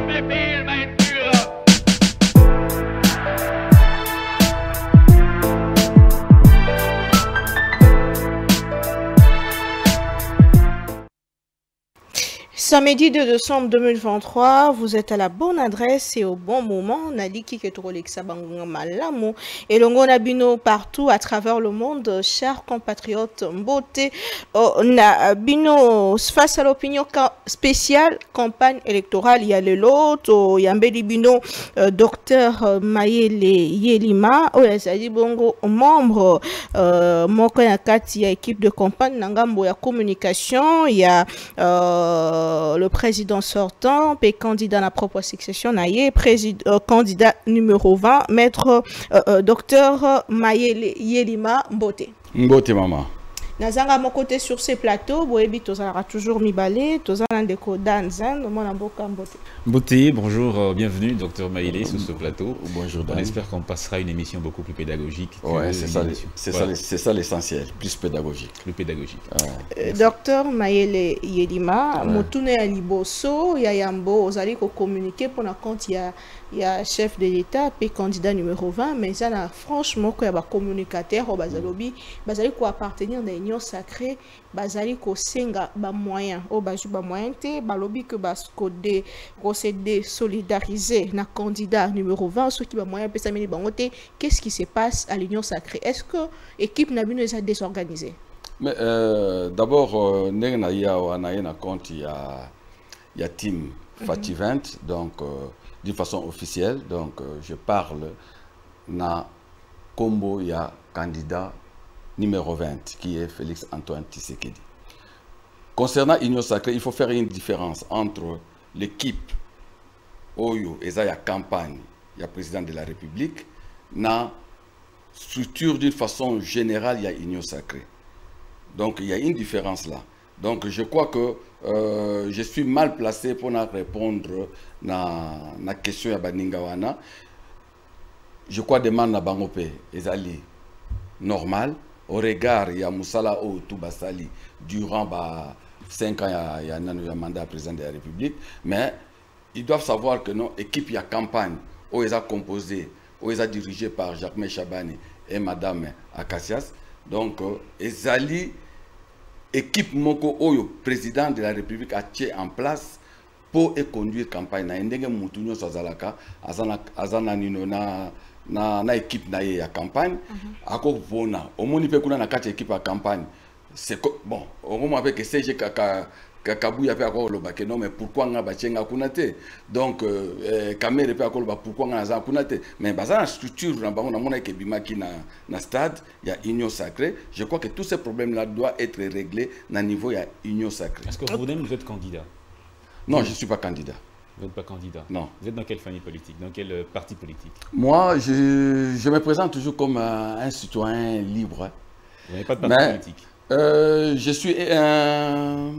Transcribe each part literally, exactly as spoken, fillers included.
Samedi deux décembre deux mille vingt-trois, vous êtes à la bonne adresse et au bon moment. Naliki Ketrolexa Bangonga Malamu et Longona Bino partout à travers le monde. Chers compatriotes, Mbote, na Bino face à l'opinion spéciale campagne électorale. Il y a le lot, il y a Mbedi Bino, docteur Mayele Yelima, Oyazali Bongo, membre Moko Yakati, il y a équipe de campagne Nangambo, il y a communication, il y a le président sortant, et candidat à la propre succession, euh, candidat numéro vingt, maître euh, euh, docteur Mayele Yelima Mbote. Mbote maman. Nazanga mon côté sur ces plateaux, Boebi Tozara toujours mi balé, Tozana Ndeko Danzan, mon amboka Mbote. Mbote, bonjour, euh, bienvenue docteur Mayele sur ce plateau. Bonjour. On espère qu'on passera une émission beaucoup plus pédagogique. Ouais, c'est ça, c'est voilà. ça, ça l'essentiel, plus pédagogique. Plus pédagogique. Ah, euh, docteur Mayele Yelima, Motune Aliboso, Yayambo, Ozali ko communiquer pour la compte il y a il y a chef de l'État puis candidat numéro vingt, mais ça n'a franchement qu'il y a des communicateurs au Bazalobi, Bazali ko appartenir à l'union sacrée, Bazali ko senga ba moyen, au Bazu ba moyen te, Balobi que bas ko de procéder solidariser na candidat numéro vingt, ceux qui ba moyen peut s'amener bangote, qu'est-ce qui se passe à l'union sacrée? Est-ce que l'équipe n'a pas été désorganisée? Mais euh, d'abord, il y a compte, il y a il y a team Fati vingt, donc euh, d'une façon officielle, donc euh, je parle na combo, il y a candidat numéro vingt qui est Félix Antoine Tshisekedi. Concernant l'union sacrée, il faut faire une différence entre l'équipe Oyo et la campagne, il y a président de la République, na structure d'une façon générale, il y a l'union sacrée. Donc il y a une différence là. Donc je crois que euh, je suis mal placé pour répondre à la question de Baningawana. Je crois que demande à Bangope est normal. Au regard, il y a Moussala ou Toubasali durant bah, cinq ans, il y a un mandat président de la République. Mais ils doivent savoir que notre équipe, il y a campagne, où ils ont composé, où ils ont dirigé par Jacques Chabani et Madame Akassias. Donc, ils équipe Moko Oyo, président de la République, a tiré en place pour conduire campagne. Na ndenge mutunyo sazalaka azana azana nino na na na équipe na ya campagne ako bona omoni pe kuna na kati équipe à campagne. C'est bon, au moment avec que C G Kaka Kabuya pe akolo ba que non mais pourquoi nga ba chenga kunate. Donc euh caméra pe akolo ba pourquoi nga za kunate. Mais bazana structure na bango na mona ke bimaki na na stade, il y a union sacrée. Je crois que tous ces problèmes là doivent être réglés na niveau il y a union sacrée. Est-ce que vous-même vous êtes candidat? Non, je ne suis pas candidat. Vous n'êtes pas candidat? Non. Vous êtes dans quelle famille politique? Dans quel euh, parti politique? Moi, je, je me présente toujours comme euh, un citoyen libre. Vous n'avez pas de parti Mais, politique? euh, Je suis un,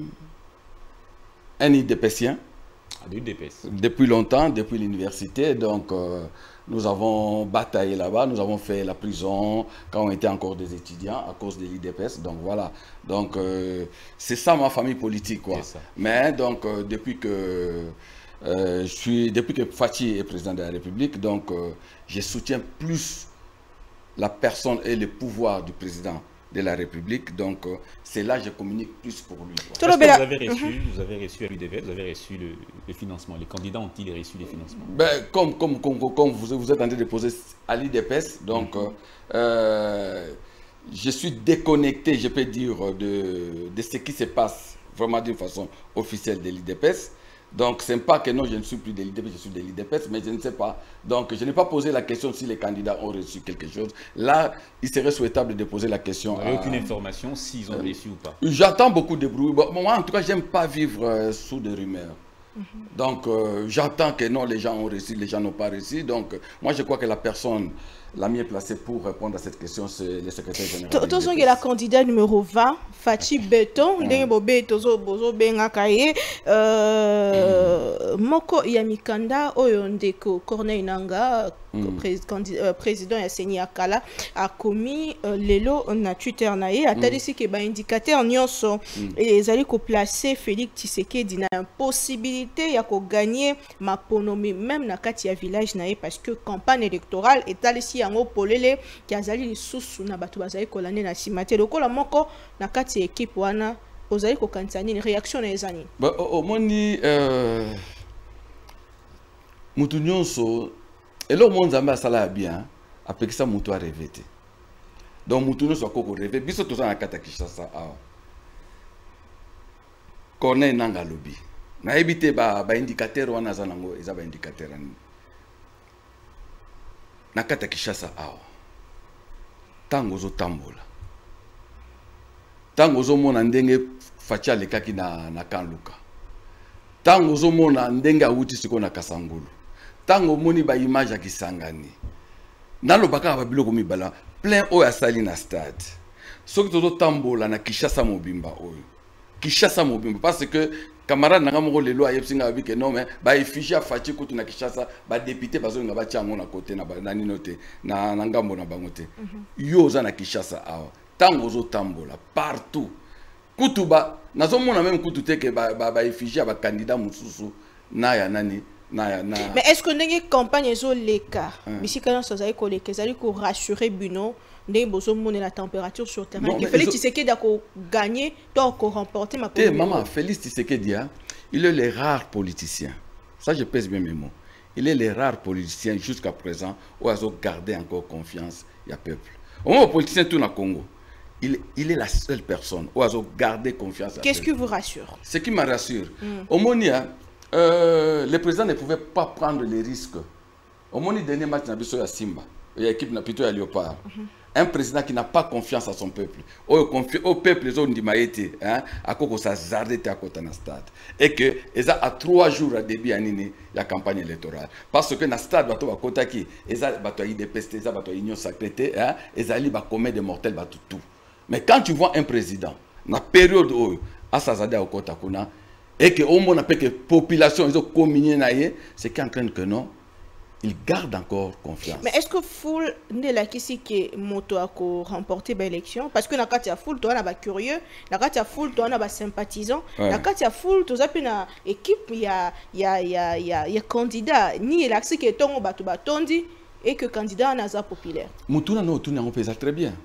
un IDPSien. Ah, de l'U D P S. Depuis longtemps, depuis l'université. Donc, euh, nous avons bataillé là-bas. Nous avons fait la prison quand on était encore des étudiants à cause de l'I D P S. Donc, voilà. Donc, euh, c'est ça ma famille politique, quoi. Mais, donc, euh, depuis que... Euh, je suis, depuis que Fati est président de la République, donc euh, je soutiens plus la personne et le pouvoir du président de la République. Donc euh, c'est là que je communique plus pour lui. Est-ce que vous avez reçu, mm-hmm. vous avez reçu à l'U D V, vous avez reçu le, le financement? Les candidats ont-ils reçu les financements? Ben, comme, comme, comme, comme vous, vous êtes en train de poser à l'I D P S, donc mm-hmm. euh, je suis déconnecté, je peux dire, de, de ce qui se passe vraiment d'une façon officielle de l'I D P S. Donc, ce n'est pas que non, je ne suis plus de l'I D P S, je suis de l'I D P S, mais je ne sais pas. Donc, je n'ai pas posé la question si les candidats ont reçu quelque chose. Là, il serait souhaitable de poser la question. Vous n'avez aucune information s'ils ont euh, reçu ou pas? J'attends beaucoup de bruit. Bon, moi, en tout cas, je n'aime pas vivre euh, sous des rumeurs. Mm-hmm. Donc, euh, j'attends que non, les gens ont reçu, les gens n'ont pas reçu. Donc, moi, je crois que la personne la mieux placée pour répondre à cette question, c'est le secrétaire général. Tous ceux qui la candidat numéro vingt, Fati Beton, Dengobe, Tozo, Bozo, Bengakaye, Moko Yamikanda, Oyondeko, Corneille Nanga, président Yasseni Akala, a commis Lelo na Twitter naïe, a tadisi que ba indicateur nyonso et les alliés ko placer Félix Tshisekedi na impossibilité possibilité ya ko gagner ma ponomie même na kati ya village na ye parce que campagne électorale etalisi yango polele ki azali lisusu na bato bazali kolande na simate lokola moko na kati ya équipe wana ozali kokanisa nini réaction na ezani ba omoni euh mutu nyonso elo mo nzambe asala ya bien apekisa mutu a rêver te donc mutu nyonso akoko rêver biso toza na kata Kinshasa awa Corneille Nangaa lobi nayebi te ba ba indicateur wana aza nango eza ba indicateur ani na kata Kinshasa awa tango zo tambola tango zo mona ndenge Faci alekaki na na Kanluka tango zo mona ndenge awuti siko na Kasangulu tango moni ba image ya Kisangani nalobaka ba biloko mibala plein oyo asali na stade soki tozo tambola na Kinshasa mobimba oyo Kinshasa mobimba parce que camarade nanga moko lelo ayebsinga abi ke non mais ba effigie Faci kutu na Kinshasa ba député bazonga ba tiango na côté na na ninote na na ngambo na bango te yo za na Kinshasa awa tango zo tambola partout kutuba nazomona même kutu te ke ba ba effigie ba candidat mususu na ya nani na ya na mais est-ce que ndenge campagne ezo leka bisika na sozali ko leka ezali ko rassurer Bino ndenge bozo mona la température sur terrain que Félix Tshisekedi a ko gagner donc ko remporter ma eh maman Félix Tshisekedi il est le rare politicien ça je pèse bien mes mots il est le rare politicien jusqu'à présent où ils ont gardé encore confiance il y a peuple au moins politicien tout na Congo Il, il est la seule personne où ils ont gardé confiance. Qu'est-ce qui vous rassure? Ce qui me rassure, mm. au Monia, euh, le président ne pouvait pas prendre les risques. Au Monia, dernier match, il y a Simba, il y a l'équipe plutôt à Léopard. Mm -hmm. Un président qui n'a pas confiance à son peuple. Au, au peuple, ils ont dit maïté, à quoi ça zardait à côté de stade. Et que, ils ont à trois jours à début à Nini, la campagne électorale. Parce que dans le stade, ils ont à côté qui, ils ont I D P S T, ils ont à Union Sacrée, ils ont à commettre des mortels, tout. Mais quand tu vois un président, dans la période où Assazade au Kota Kuna, et que au moins la population ils ont communié naïe, c'est qu'en train que non, il garde encore confiance. Mais est-ce que foule ne la qui que moto a remporté l'élection parce que la carte ya foule toi na ba curieux, la carte ya foule toi na ba sympathisant, la carte ya foule toi ça na équipe il y a il y a il y a il y a il y a candidat ni l'accès que tongo batu batondi et que candidat na za populaire. Mutuna no tuna on peut très bien.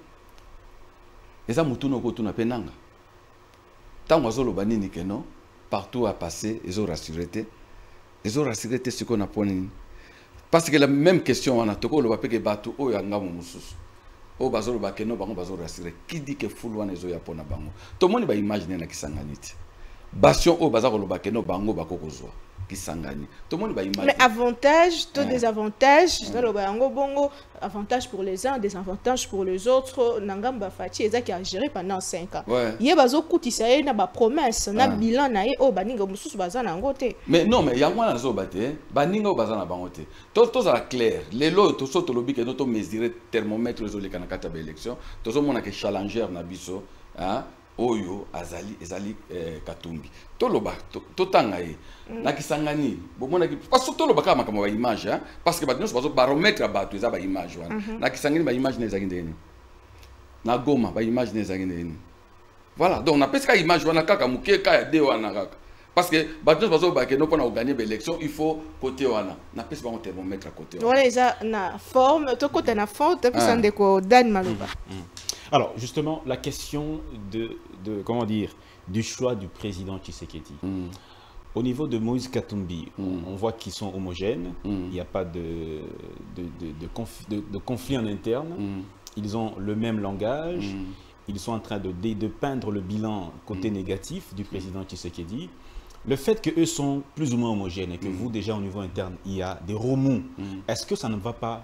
Et ça, Moutouna Kotuna Penanga. Tant que nous avons que non, partout à passer, ils ont rassuré. Ils ont rassuré ce qu'on a poigné. Parce que la même question, on a tout le papier que Batou, oh, y'a un gars moussous. Oh, bazolo bakeno, bango bazolo rassuré. Qui dit que Foulouane est au Japon à bango? Tout le monde va imaginer la Kisanganite. Bastion, oh, bazaro bakeno, bango bako kozwa. Kisangani. Tout le monde va imaginer. Mais avantages, tout désavantages, bongo, avantages pour les uns, désavantages pour les autres. Nangamba Faci, et ça qui a géré pendant cinq ans. Il y a bazo kouti ça y a ba promesse, na bilan na oh baninga mususu baza na ngote. Mais non, mais il y a moins zo baté, baninga baza na bangote. Tout tout ça clair. Les lots tout ça to lobi que notre mesurer thermomètre les les kanakata ba élection. Tout ça mona que challenger na biso, hein. Oyo azali ezali eh, Katumbi toloba totanga ye mm. na Kisangani bomona parce que toloba kama kama ba image hein parce que ba nyonso bazo baromètre ba to eza ba image wana mm -hmm. na Kisangani ba image nezaki ndeni na Goma ba image nezaki ndeni voilà donc na pesika image wana kaka muke ka ya de wana kaka parce que ba nyonso bazo ba ke no pona gagner ba élection il faut côté wana na pesi ba thermomètre à côté voilà eza na forme to côté na forme to pesa ndeko Dan Maloba. mm. mm. Alors, justement, la question de, de, comment dire, du choix du président Tshisekedi. Mm. Au niveau de Moïse Katumbi, mm. on, on voit qu'ils sont homogènes, mm. il n'y a pas de, de, de, de, conf, de, de conflit en interne, mm. ils ont le même langage, mm. ils sont en train de, de, de peindre le bilan côté mm. négatif du président Tshisekedi. Le fait qu'eux sont plus ou moins homogènes et que mm. vous, déjà au niveau interne, il y a des remous, mm. est-ce que ça ne va pas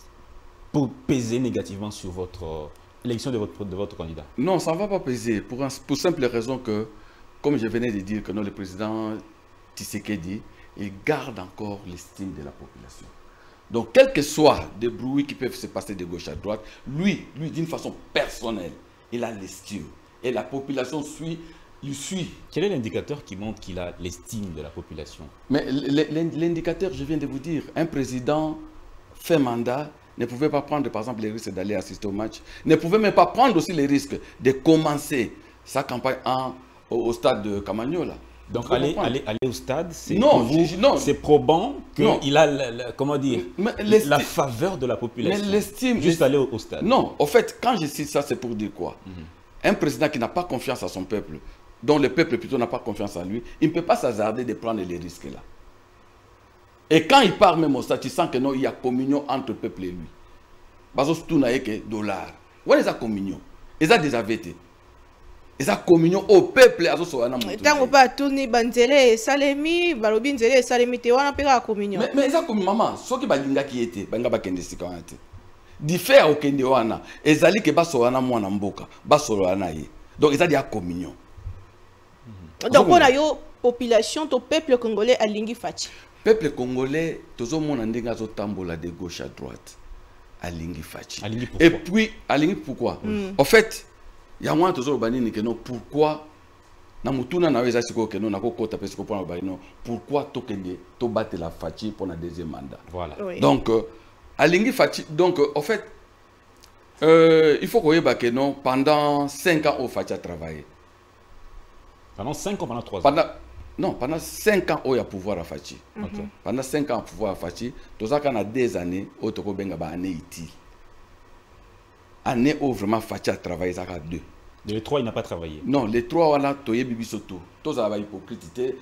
peser négativement sur votre... l'élection de votre, de votre candidat? Non, ça ne va pas peser, pour, un, pour simple raison que, comme je venais de dire, que non, le président Tshisekedi, il garde encore l'estime de la population. Donc, quel que soit des bruits qui peuvent se passer de gauche à droite, lui, lui d'une façon personnelle, il a l'estime. Et la population suit, il suit. Quel est l'indicateur qui montre qu'il a l'estime de la population? Mais l'indicateur, je viens de vous dire, un président fait mandat, ne pouvait pas prendre, par exemple, les risques d'aller assister au match, ne pouvait même pas prendre aussi les risques de commencer sa campagne en, au, au stade de Kamagnola. Donc aller, aller, aller au stade, c'est probant qu'il a la, la, comment dire, la faveur de la population. Mais juste aller au, au stade. Non, en fait, quand je cite ça, c'est pour dire quoi? Mm-hmm. Un président qui n'a pas confiance à son peuple, dont le peuple plutôt n'a pas confiance en lui, il ne peut pas s'hasarder de prendre les risques là. Et quand il part même au stade, tu sens que non, il y a communion entre le peuple et lui. Parce que tout n'a que dollar. Où est la communion? Ils ont déjà vété. Ils ont communion au peuple. Tant qu'on pas tourner banzele, salemi, balobin zele, salemi te wana pega communion. Mais mais ils ont communion maman. Ce qui balinga qui était, banga bakende sikante. Di faire au kende wana, ezali ke baso wana mwana mboka, baso wana ye. Donc ils ont déjà communion. Donc on a yo population, ton peuple congolais a lingi fachi. Peuple congolais, tous mon andinga zo tambola de gauche à droite. Alingi fachi. Et puis, alingi pourquoi? Mm. En fait, il y a moins de gens qui disent pourquoi pourquoi tu battre la fachi pour le deuxième mandat. Voilà. Oui. Donc, euh, alingi fachi. Donc, euh, en fait, euh, il faut qu'on ait que non pendant cinq ans au fachi a travaillé. Pendant cinq ans, pendant trois ans. Pendant, non, pendant cinq ans, il y a pouvoir à Fachi. Mm -hmm. Okay. Pendant cinq ans, pouvoir à Fachi, tout ça, quand on a des années, il y a année utile. Année où vraiment Fachi a travaillé, ça a deux. Les trois, il n'a pas travaillé. Non, les trois, on a toyé bibi soto. Tous ça va hypocrité.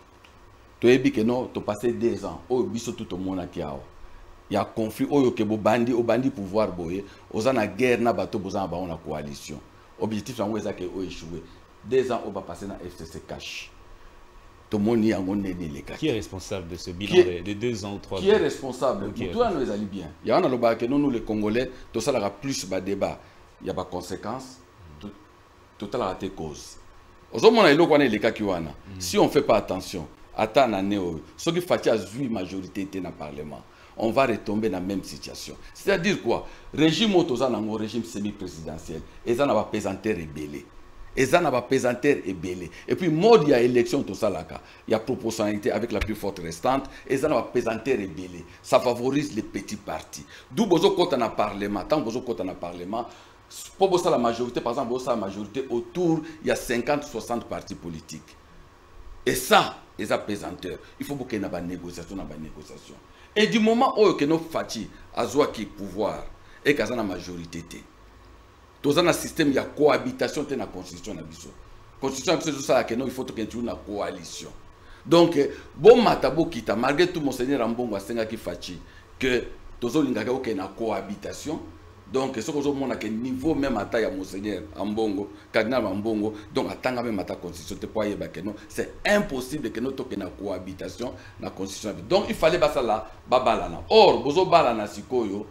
Toyé bibi non, tu passé deux ans. Oh, bisoto tout le monde qui a. Il y a conflit. Oh, yo kebo bandi, au bandi pouvoir boyer. Aux en a guerre, na bateau, aux en a une coalition. Objectif, c'est que oh échoué. Deux ans, on va passer dans F C C cash. Tout le monde y a un les cas. Qui est responsable de ce bilan est, de deux ans ou trois ans? Qui est responsable? Okay. Tout nous allons bien. Il y a un débat que nous, les Congolais, tout ça aura plus de débat. Il y a des conséquences. Tout, tout ça a des causes. Aujourd'hui, les cas qui ont. Si on ne fait pas attention, attends l'année où ceux qui font huit majorité dans le Parlement, on va retomber dans la même situation. C'est-à-dire quoi? Régime autosana, régime semi-présidentiel, et ça n'a pas pesanté rébellé. Et ça n'a pas pesanteur et belé. Et puis, mode, il y a élection, tout ça là. Il y a proportionnalité avec la plus forte restante. Et ça n'a pas pesanteur et belé. Ça favorise les petits partis. D'où besoin quand on a parlement. Tant besoin quand on a parlement. Pour ça, la majorité, par exemple, la majorité, autour, il y a cinquante soixante partis politiques. Et ça, et ça pesanteur. Il faut qu'il y ait une négociation, une négociation. Et du moment où il y a une fatigue, à qui pouvoir, et qu'il y a une majorité, dans un système, il y a cohabitation dans la constitution. La constitution, c'est ça que il faut qu'il y ait une coalition. Donc, bon matabo kita, malgré tout, Monseigneur Ambongo a senga qui fachi, que tozo lingaga qu'il y ait une cohabitation. Donc, ce que je vois à niveau même à taille à Monseigneur Ambongo, Cardinal Ambongo, donc à tanga même à ta constitution, c'est impossible que nous ayons une cohabitation dans la constitution. Donc, il fallait que ça là, babalana. Or, bozo balana sikoyo.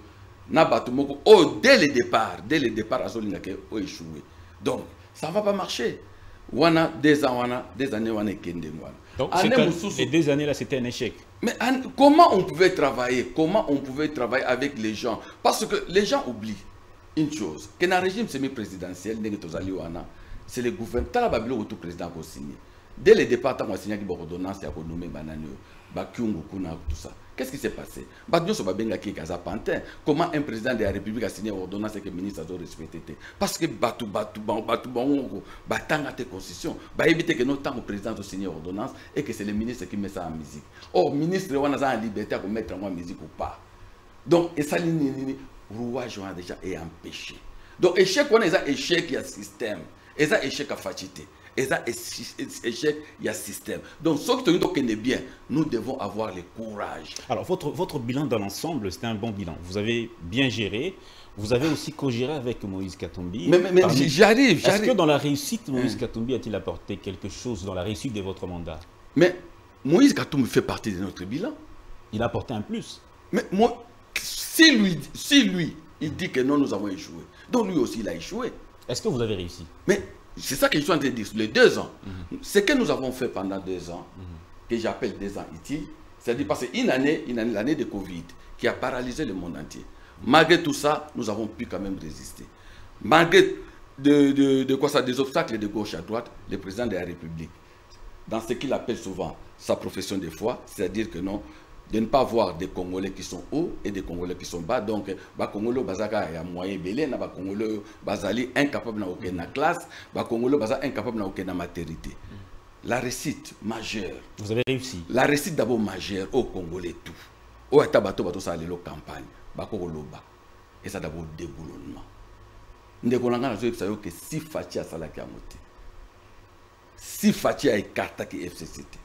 Oh, dès le départ, dès le départ, a échoué. Donc, ça ne va pas marcher. Wana, des ans, wana, des années, wana, kende, wana. Donc, un, les deux années là, c'était un échec. Mais comment on pouvait travailler? Comment on pouvait travailler avec les gens? Parce que les gens oublient une chose, que dans le régime semi-présidentiel, c'est le gouvernement, tant la Babylone, tout président qui a signé. Dès le départ, on a signé une ordonnance, il y a nommé Bananio, Bakyungu, Kuna, tout ça. Qu'est-ce qui s'est passé? Comment un président de la République a signé une ordonnance et que le ministre a respecté? Parce que Batu Batu Batu Bango Batanga te constitution. Bah éviter que notre temps le président a signé une ordonnance et que c'est le ministre qui met ça en musique. Oh, ministre on a la liberté de mettre en musique ou pas. Donc et ça le rouage a déjà est empêché. Donc échec on a échec il y a système. Et ça échec à facilité. Et ça, échec, il y a système. Donc, ce qui est bien, nous devons avoir le courage. Alors, votre, votre bilan dans l'ensemble, c'était un bon bilan. Vous avez bien géré. Vous avez aussi co-géré avec Moïse Katumbi. Mais, mais, mais j'arrive, j'arrive. Est-ce que dans la réussite, Moïse hum. Katumbi a-t-il apporté quelque chose dans la réussite de votre mandat? Mais Moïse Katumbi fait partie de notre bilan. Il a apporté un plus. Mais moi, si lui, si lui, il dit que non, nous avons échoué, donc lui aussi, il a échoué. Est-ce que vous avez réussi? Mais c'est ça que je suis en train de dire. Les deux ans, mm-hmm. ce que nous avons fait pendant deux ans, mm-hmm. que j'appelle deux ans utiles, c'est-à-dire parce qu'une année, une année, l'année de Covid, qui a paralysé le monde entier. Malgré tout ça, nous avons pu quand même résister. Malgré de, de, de quoi ça, des obstacles de gauche à droite, le président de la République, dans ce qu'il appelle souvent sa profession de foi, c'est-à-dire que non, de ne pas voir des Congolais qui sont hauts et des Congolais qui sont bas. Donc, les Congolais bazaka ya moyen belé, les Congolais bazali incapable na aucune classe, les Congolais bazali incapable na aucune maternité. la réussite majeure. Vous avez réussi. La réussite d'abord majeure au Congolais tout. Au Atabato bato ça lelo campagne. Bako loba. Et ça d'abord déboulonnement. Ndekolanga na zo ça que si Fachi a salaki amote. Si Fachi a écarté qui F C C T.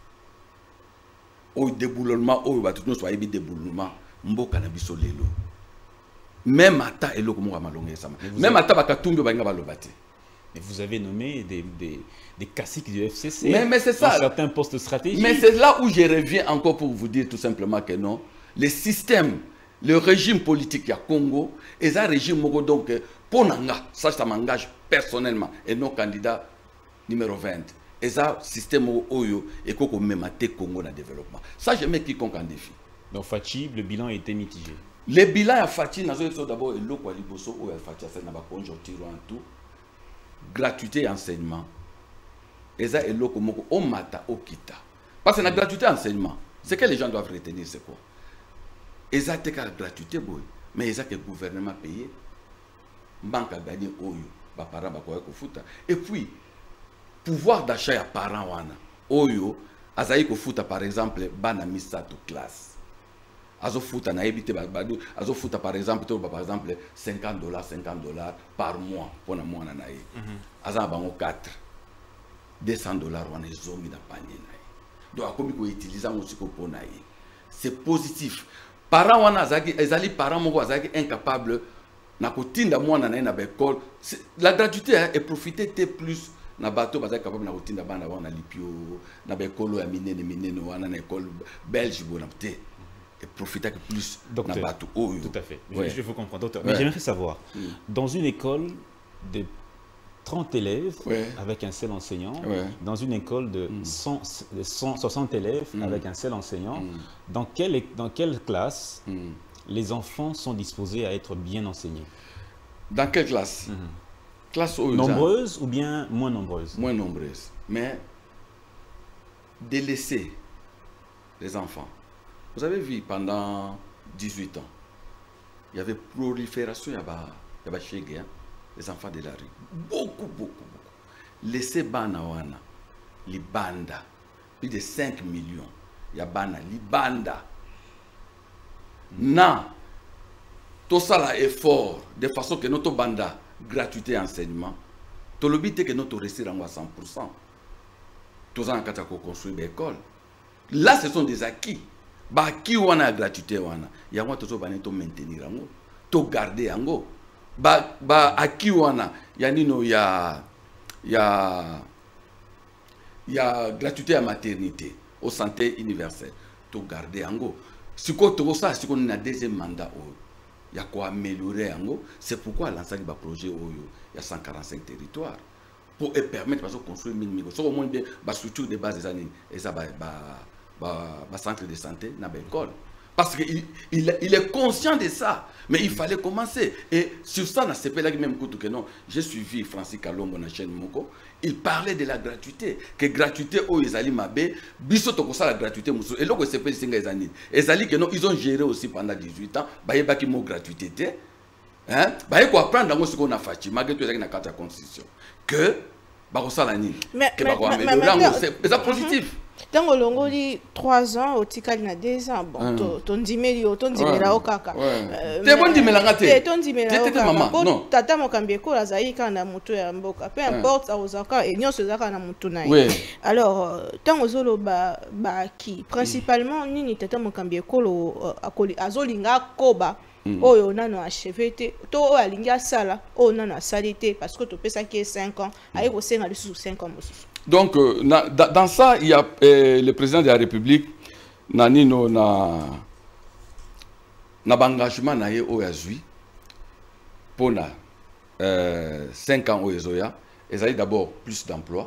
Au déboulonnement au bato no soit ebi déboulonnement mboka na biso lelo. Même ata eloko mo malonge sama. Même ata bakatumbi bainga balobate. Mais vous avez nommé des, des, des caciques du F C C mais, mais c'est ça. Dans certains postes stratégiques. Mais c'est là où je reviens encore pour vous dire tout simplement que non. Le système, le régime politique à Congo, et un régime donc pour Nanga, ça, ça m'engage personnellement, et non candidat numéro vingt. Et ça, système Oyo, et qu'on même Congo dans le développement. Ça, je mets quiconque en défi. Donc Fachi, le bilan a été mitigé. Le bilan à Fachi, d'abord, et l'eau, Liboso, ou Fachi, c'est une conjoncture en tout. Gratuité et enseignement. Et ça, et l'eau, on mata, au kita. Parce que la gratuité et enseignement, ce que les gens doivent retenir, c'est quoi? Et ça, c'est la gratuité, mais ça, que le gouvernement paye. Banque a gagné, oyo, ba parents, ba quoi, futa. Et puis, pouvoir d'achat à parents, wana, oyo, azaï ko futa, par exemple, bana misa to classe. Azo futa na ebité badu, azo futa par exemple, par exemple, cinquante dollars, cinquante dollars par mois pour na mois na naï. Aza bango quatre, deux cents dollars wana zomi na panier naï. Donc comme ko utiliser aussi ko pour naï. C'est positif. Parents wana azaki, ezali parents moko azaki incapable na ko tinda mwana na na école. La gratuité hein, et profiter t plus na bateau bazaki capable na ko tinda bana wana lipio na ba école ya minene minene wana na école belge bona té. Et profiter plus Docteur, dans bateau. Oh, tout à fait. Ouais. Je, je vous comprends, docteur. Ouais. Mais j'aimerais savoir, mm. dans une école de trente élèves ouais. avec un seul enseignant, ouais. dans une école de, mm. cent, de cent soixante élèves mm. avec un seul enseignant, mm. dans, quelle, dans quelle classe mm. les enfants sont disposés à être bien enseignés? Dans quelle classe? mm. Classe où Nombreuses ou bien moins nombreuses? Moins nombreuses. Mais délaisser les enfants. Vous avez vu pendant dix-huit ans, il y avait prolifération, il y avait chez les enfants de la rue. Beaucoup, beaucoup, beaucoup. Laissez Bana Wana, les bandas, plus de cinq millions. Il y a Bana, les bandas. Non, tout ça là est fort, de façon que notre banda, gratuité et enseignement, tout le but est que notre réussir à cent pour cent. Tout ça, on a construit des écoles. Là, ce sont des acquis. Bah qui wana gratuité wana ya ngwa tozo bane to maintenir ango to garder ango ba ba aki wana ya nino ya ya ya gratuité à maternité au santé universelle to garder ango siko to ça siko na deuxième mandat o ya ko améliorer ango. C'est pourquoi l'ensemble ba projet oyo ya cent quarante-cinq territoires pour permettre parce que construire mille so au moins bien ba structure de base des années et ça ba ba Bah, centre de santé, dans l'école. Parce qu'il il, il est conscient de ça. Mais il fallait commencer. Et sur ça, dans ce pays-là, même que non, j'ai suivi Francis Kalombo dans la chaîne Moko. Il parlait de la gratuité. Que gratuité, oh, ils allaient m'abbé. Bissot, ça, la gratuité. Et là, c'est pas les années. Et ça dit que non, ils ont géré aussi pendant dix-huit ans. Bah, il y a qui mot gratuité. Hein? Bah, il faut apprendre dans ce qu'on a fait. Malgré tout, il y a une carte de constitution. Que, bah, ça, la nuit. Mais, c'est positif. Dans le longo di trois ans au tikali na deux ans bon to to ndimeli o to ndimela o kaka te bon ndimela ngate te to ndimela o kaka non tata mokambi ko la zaika na moto ya mboka peu importe a ozaka et nyonso zaka na moto na ye. Alors tant ozolo ba ba ki principalement nini tata mokambi ko lo akoli azolinga koba oyo nano achevé te to o alingi asala o nano asali te parce que to pesa ki cinq ans ayi ko senga le sous cinq ans mosusu. Donc, euh, na, da, dans ça, il y a euh, le président de la République, Nanino, na, na engagement na ye oyazui pour na euh, cinq ans oyezoya, et ça d'abord plus d'emplois,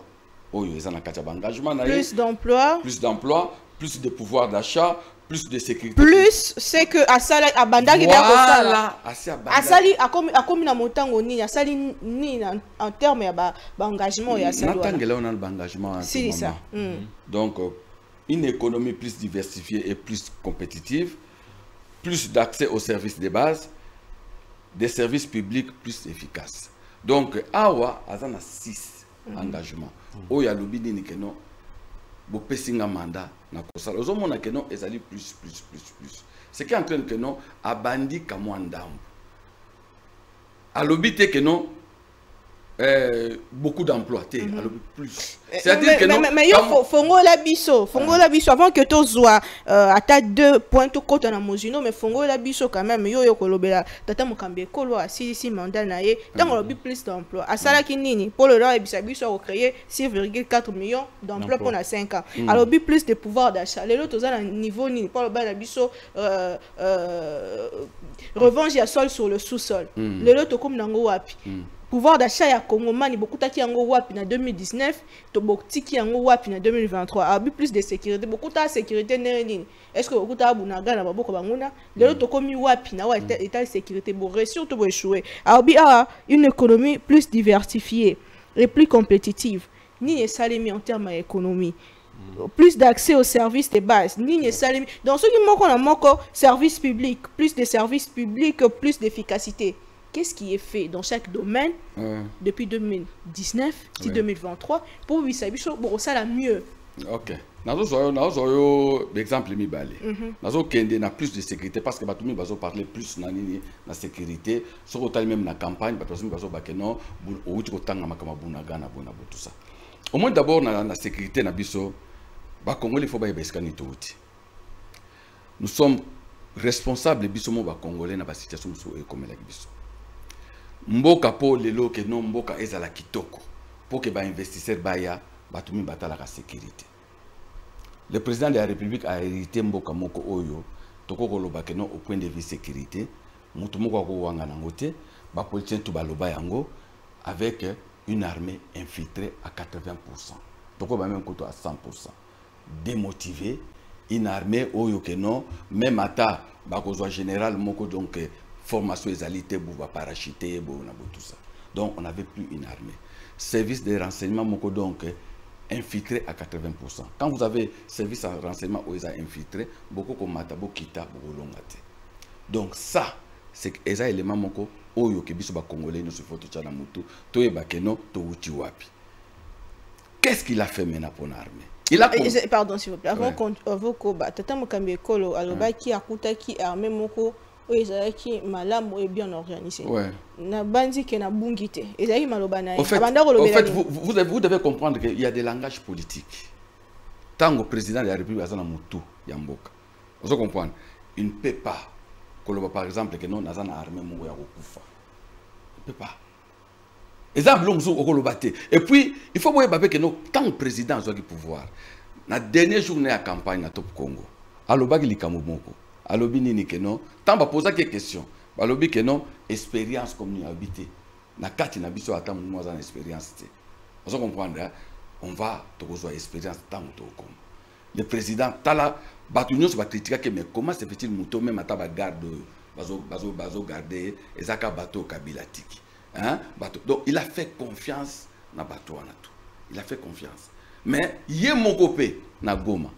plus d'emplois, plus d'emplois, plus de pouvoir d'achat, plus de sécurité. Plus c'est que asala abanda qui voilà, asali akomi akomi na motango ni asali ni en terme ya ba engagement ya asali. Natangela on a un engagement. C'est ça. Mm. Donc une économie plus diversifiée et plus compétitive, plus d'accès aux services de base, des services publics plus efficaces. Donc awa azana six mm. engagements. Mm. Oya lobi ni que non bo pesinga mandat na kosala ozomona que non ezali plus plus plus plus ce qui est en train que non abandi kamwandambo alobite que non Euh, beaucoup d'emplois, mm -hmm. plus. C'est-à-dire que non. Mais il faut fongo la biso, fongo la biso avant que tu sois à ta deux points tout côté na mozino, mais fongo la biso quand même yo yo kolobela tata mokambe kolo si si mandat na ye tant on plus d'emplois. À sala kinini pour le roi bisa biso a créé six virgule quatre millions d'emplois pour na cinq ans. Mm -hmm. Alors bi plus de pouvoir d'achat. Les autres à niveau ni pour le bas la biso euh, euh, revanche ya sol sur le sous-sol. Mm -hmm. Les autres comme nango wapi. Mm -hmm. Pouvoir d'achat ya Kongomani beaucoup taki yango wapi na deux mille dix-neuf to bokiki yango wapi na deux mille vingt-trois abi plus de sécurité beaucoup ta sécurité nini est-ce que beaucoup ta bunaga na baboko banguna lelo to komi wapi na wa état de sécurité bo réussir to bo échouer abi a une économie plus diversifiée et plus compétitive ni est salimi en termes d'économie plus d'accès aux services de base ni est salimi dans ce qui manque on a manque service public plus de services publics plus d'efficacité. Qu'est-ce qui est fait dans chaque domaine ouais. depuis deux mille dix-neuf ouais. deux mille vingt-trois pour lui ça bon ça la mieux. Ok. Nazo soyo nazo soyo exemple mi balé. Nazo kende na plus de sécurité parce que batumi bazo parler plus na nini na sécurité sur autant même na campagne parce que bazo bakeno ou tu kotanga makama bunaga na bona tout ça. Au moins d'abord na na sécurité na biso ba Congolais faut ba yebeskani touti. Nous sommes responsables biso mo ba Congolais na ba situation so comme la biso. Mboka po lelo ke non mboka ezala kitoko pour que ba investisseur baya batumi batala la sécurité. Le président de la République a hérité mboka moko oyo toko koloba ke non au point de vue sécurité mutu moko ko wanga nangote ba politicien to baloba yango avec une armée infiltrée à quatre-vingts pour cent. Toko ba même koto à cent pour cent. Démotivée, une armée oyo ke non même ata ba kozwa général moko donc formation exalité pour parachuter tout ça. Donc on n'avait plus une armée. Service de renseignement moko donc infiltré à quatre-vingts pour cent. Quand vous avez service de renseignement où ils ont infiltré, beaucoup comme matabo kita beaucoup longate. Donc ça c'est un élément moko oyo ke biso ba congolais nous se faut tout na mutu to e bakeno to uti wapi. Qu'est-ce qu'il a fait maintenant pour l'armée? Il a pardon s'il vous plaît avant qu'on avoko ba tata mokambe kolo aloba ki akuta ki armée moko oui, c'est malam est bien organisé. Ouais. Na bandi ke na bungite. Ezaki maloba na. En fait, en fait vous, vous, devez, vous devez comprendre qu'il y a des langages politiques. Tant que président de la République a mutu yamboka. Vous comprenez? Il ne peut pas. Par exemple, que non, na zana armée mo ya kokufa. Il ne peut pas. Exemple long au kolobate. Et puis, il faut voir que non, tant que président a le pouvoir. Na dernière journée à campagne na Top Congo. Alobaki likamu moko. Alobi nini que non tant ba poser quelques questions alobi que non expérience comme nous habité na kati na biso ata nous en expérience vous comprenez on va tokozwa expérience tant to comme le président tala batunyo se ba critiquer que mais comment se fait-il muto même ata ba garde bazo bazo bazo garder ezaka bateau kabilatiki hein bateau donc il a fait confiance na bateau na tout il a fait confiance mais yé mon copé na Goma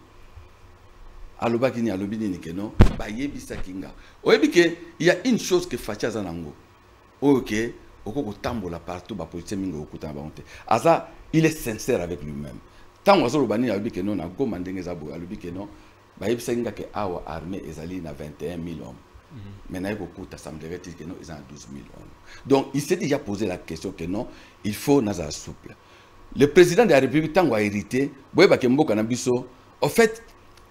alobaki ni alobi ni ke non ba yebisa kinga oyebi ke il y a une chose que Facha zanango OK okoko tambola partout ba politicien mingo okuta ba honte aza il est sincère avec lui-même tant wazo lobani alobi ke non na Goma ndenge za bo alobi ke non ba yebisa kinga ke awa armée ezali na vingt et un mille hommes mm -hmm. maintenant ekokuta semblerait que non ils ont douze mille hommes donc il s'est déjà posé la question que non il faut naza souple le président de la République tango a hérité boyeba ke mboka na biso en fait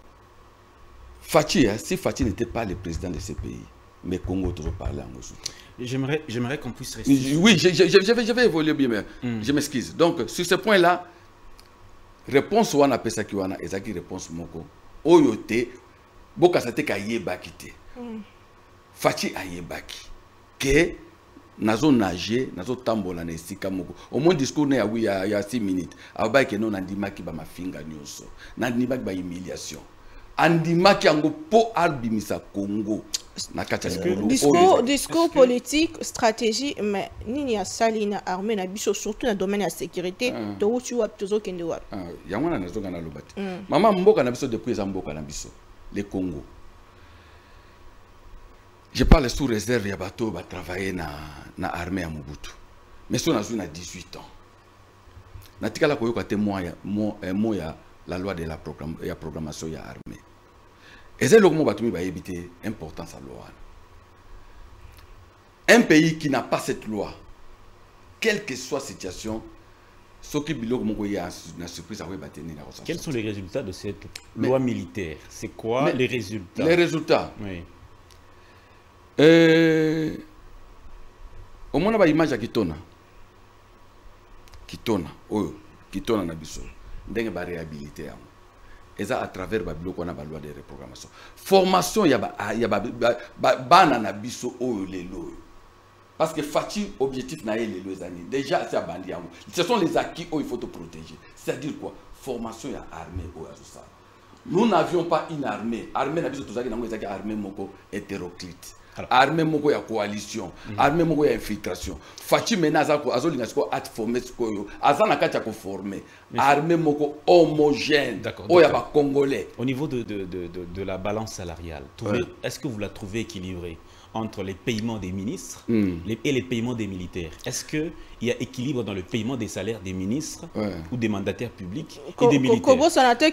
Fachi, hein, si Fachi n'était pas le président de ce pays, mais Congo toujours parler en Mosuto. J'aimerais, j'aimerais qu'on puisse rester. Oui, je, je, je, je, vais, je vais évoluer bien, mais mm. je m'excuse. Donc, sur ce point-là, réponse wana pesa ki wana ezaki réponse moko. Oyote, boka sate ka yebaki te. Fachi ayebaki que nazo nager, nazo tambola na esika moko. Au moins discours na ya oui ya, ya six minutes. Aba ke non andimaki ba mafinga nyonso. Nandimaki ba humiliation. Andimaki yango po albimisa Congo na kati ya discours discours politique stratégie mais nini ya salina armée na biso surtout na domaine ya sécurité to uti wa tozo kende wa yango na nazo kana lobati mama mboka na biso depuis za mboka na biso le Congo je parle sous réserve ya bato ba travailler na na armée ya Mobutu mais so na zo na dix-huit ans na tikala koyoka te moi ya mo ya la loi de la programme, la programmation ya armée. Et c'est le moment où va éviter l'importance de la loi. Un pays qui n'a pas cette loi, quelle que soit la situation, ce qui est surprise, quels sont les résultats de cette mais, loi militaire? C'est quoi mais, les résultats? Les résultats. Oui. Euh, au moins, il y a une image qui tourne. Qui tourne. Oh, qui tourne na biso. Ndenge ba réhabiliter. Et ça à travers la loi de reprogrammation. Formation, il y a ba na biso oh les lois. Parce que Fati, objectif n'a les lois années. Déjà, c'est abandonné. Ce sont les acquis où il faut te protéger. C'est-à-dire quoi? Formation, il y a armée au ça. Nous n'avions pas une armée. Armée n'a pas tout ça qui n'a pas armée moko hétéroclite. Armée moko ya coalition, armée moko ya infiltration. Fati menaza ko azolinga ko at former ko yo. Azana kacha ko former. Armée moko homogène. O ya ba congolais. Au niveau de de de de, de la balance salariale, ouais. Est-ce que vous la trouvez équilibrée entre les paiements des ministres mm. les, et les paiements des militaires? Est-ce qu'il y a équilibre dans le paiement des salaires des ministres ouais. ou des mandataires publics et ko, des militaires? Comment ça n'a été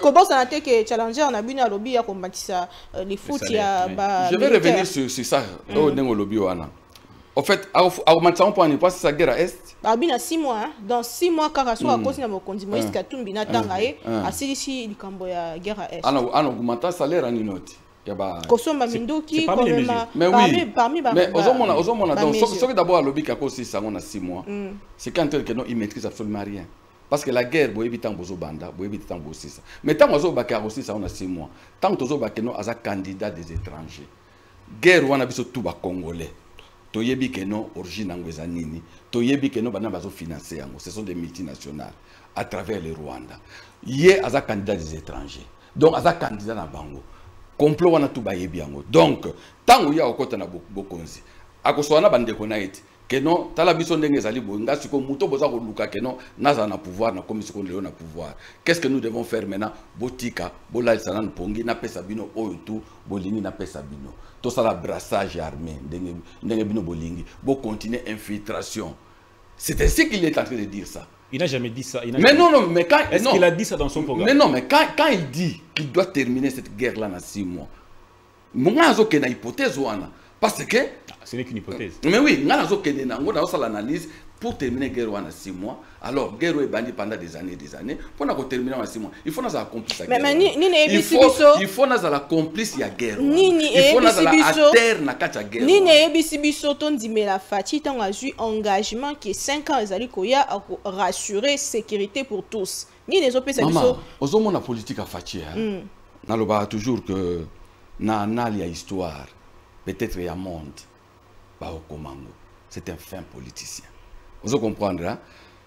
que Challenger on a bien à lobby à combattre ça les foot il y a bah, je vais militaire. Revenir sur, sur ça mm. au nengo lobby wana. En fait à augmenter on peut passer sa guerre à est. Bah bien à six mois hein. Dans six mois Karaso a cause na mokondi Moïse Katumbi na tangaye à six ici il cambo ya guerre à est. Ana ana augmenter salaire en inoti. Kosomba Mindoki parmi les mesures. Mais oui, parmi mais ozomona ozomona donc ce qui d'abord à lobby kako si ça on a six mois. C'est quand tel que non il maîtrise absolument rien. Parce que la guerre boy bitan bozo banda, boy bitan bozo ça. Mais tant ozo ba aussi ça on a six mois. Tant ozo ba que non as candidat des étrangers. Guerre wana biso tout ba congolais. To yebi que non origine ngweza nini. To yebi que non bana bazo financer yango. Ce sont des multinationales à travers le Rwanda. Yé as candidat des étrangers. Donc as candidat na bango. Complot wana tout baye biango. Donc tant où il y a okota na bokonzi akoswana bande konaiti que non tala biso ndenge ezali bo ngasi ko muto boza ko luka que non naza na pouvoir na commission ko na pouvoir. Qu'est-ce que nous devons faire maintenant? Botika bolal sana pongi na pesa bino oyo tout bolini na pesa bino. To sala brassage armé ndenge ndenge bino bolingi bo continuer infiltration. C'est ainsi qu'il est en train de dire ça. Il n'a jamais dit ça. Mais non, non, mais quand... Est-ce qu'il a dit ça dans son programme? Mais non, mais quand, quand il dit qu'il doit terminer cette guerre-là dans six mois, moi, j'ai une hypothèse. Parce que... Ce n'est qu'une hypothèse. Mais oui, j'ai l'analyse pour terminer la guerre dans six mois. Alors, la guerre est bannie pendant des années et des années. Pour terminer en six mois, il faut que nous accomplissons la guerre. Il faut il faut que nous accomplissions la guerre. Il faut que nous atterrions la guerre. Ni ne ebisi biso to ndimela Fati tant a eu engagement qui cinq ans ezali koya rassurer sécurité pour tous. Ni les opé ça biso. Maman, ozomo na politique a Fati hein. Naloba toujours que na anal ya histoire, peut-être il y a monde ba okomango. C'est un fin politicien. Vous comprenez, hein?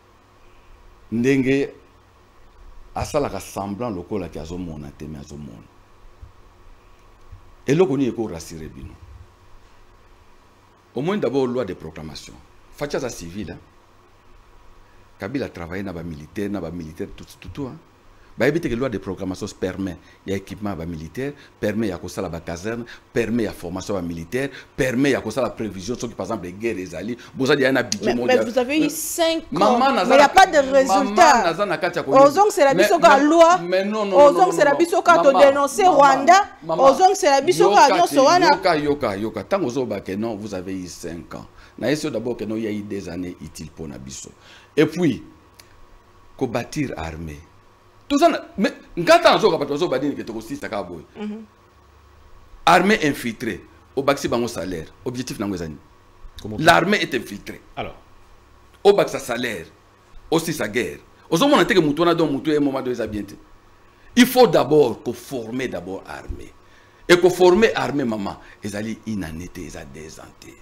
Ndenge asalaka semblant lokola ki azomona teme azomona. Et là, on est rassuré. Au moins d'abord loi de proclamation. Fatia ça civil. Hein? Kabila a travaillé dans les militaires, dans les militaires, tout tout tout. Hein? Bah éviter que la loi de programmation permet, il y a équipement militaire, permet il y a ça la caserne, permet il y a formation militaire, permet il y a ça la prévision, sur par exemple les guerres les alliés. Vous avez un budget mondial. Mais vous avez eu cinq ans, mais il n'y a pas de résultat. Ozong c'est la bisoka loi. Ozong c'est la bisoka to dénoncer Rwanda. Ozong c'est la bisoka annoncer Rwanda. Yoka yoka yoka. Tant ozoba que non, vous avez eu cinq ans. Na essayé d'abord que non, il y a eu des années utiles pour Nabiso. Et puis, qu'on bâtir armée. Tout ça, mais quand on a dit que aussi ça boy. Armée infiltrée, au baxi bango salaire, objectif n'angwezani. L'armée est infiltrée. Alors, au bax sa salaire, aussi sa guerre. Aux hommes on a été que moutona donc moutou et moment de les habienter. Il faut d'abord qu'on former d'abord armée. Et qu'on former armée maman, ils allaient inanité, ils allaient désanté.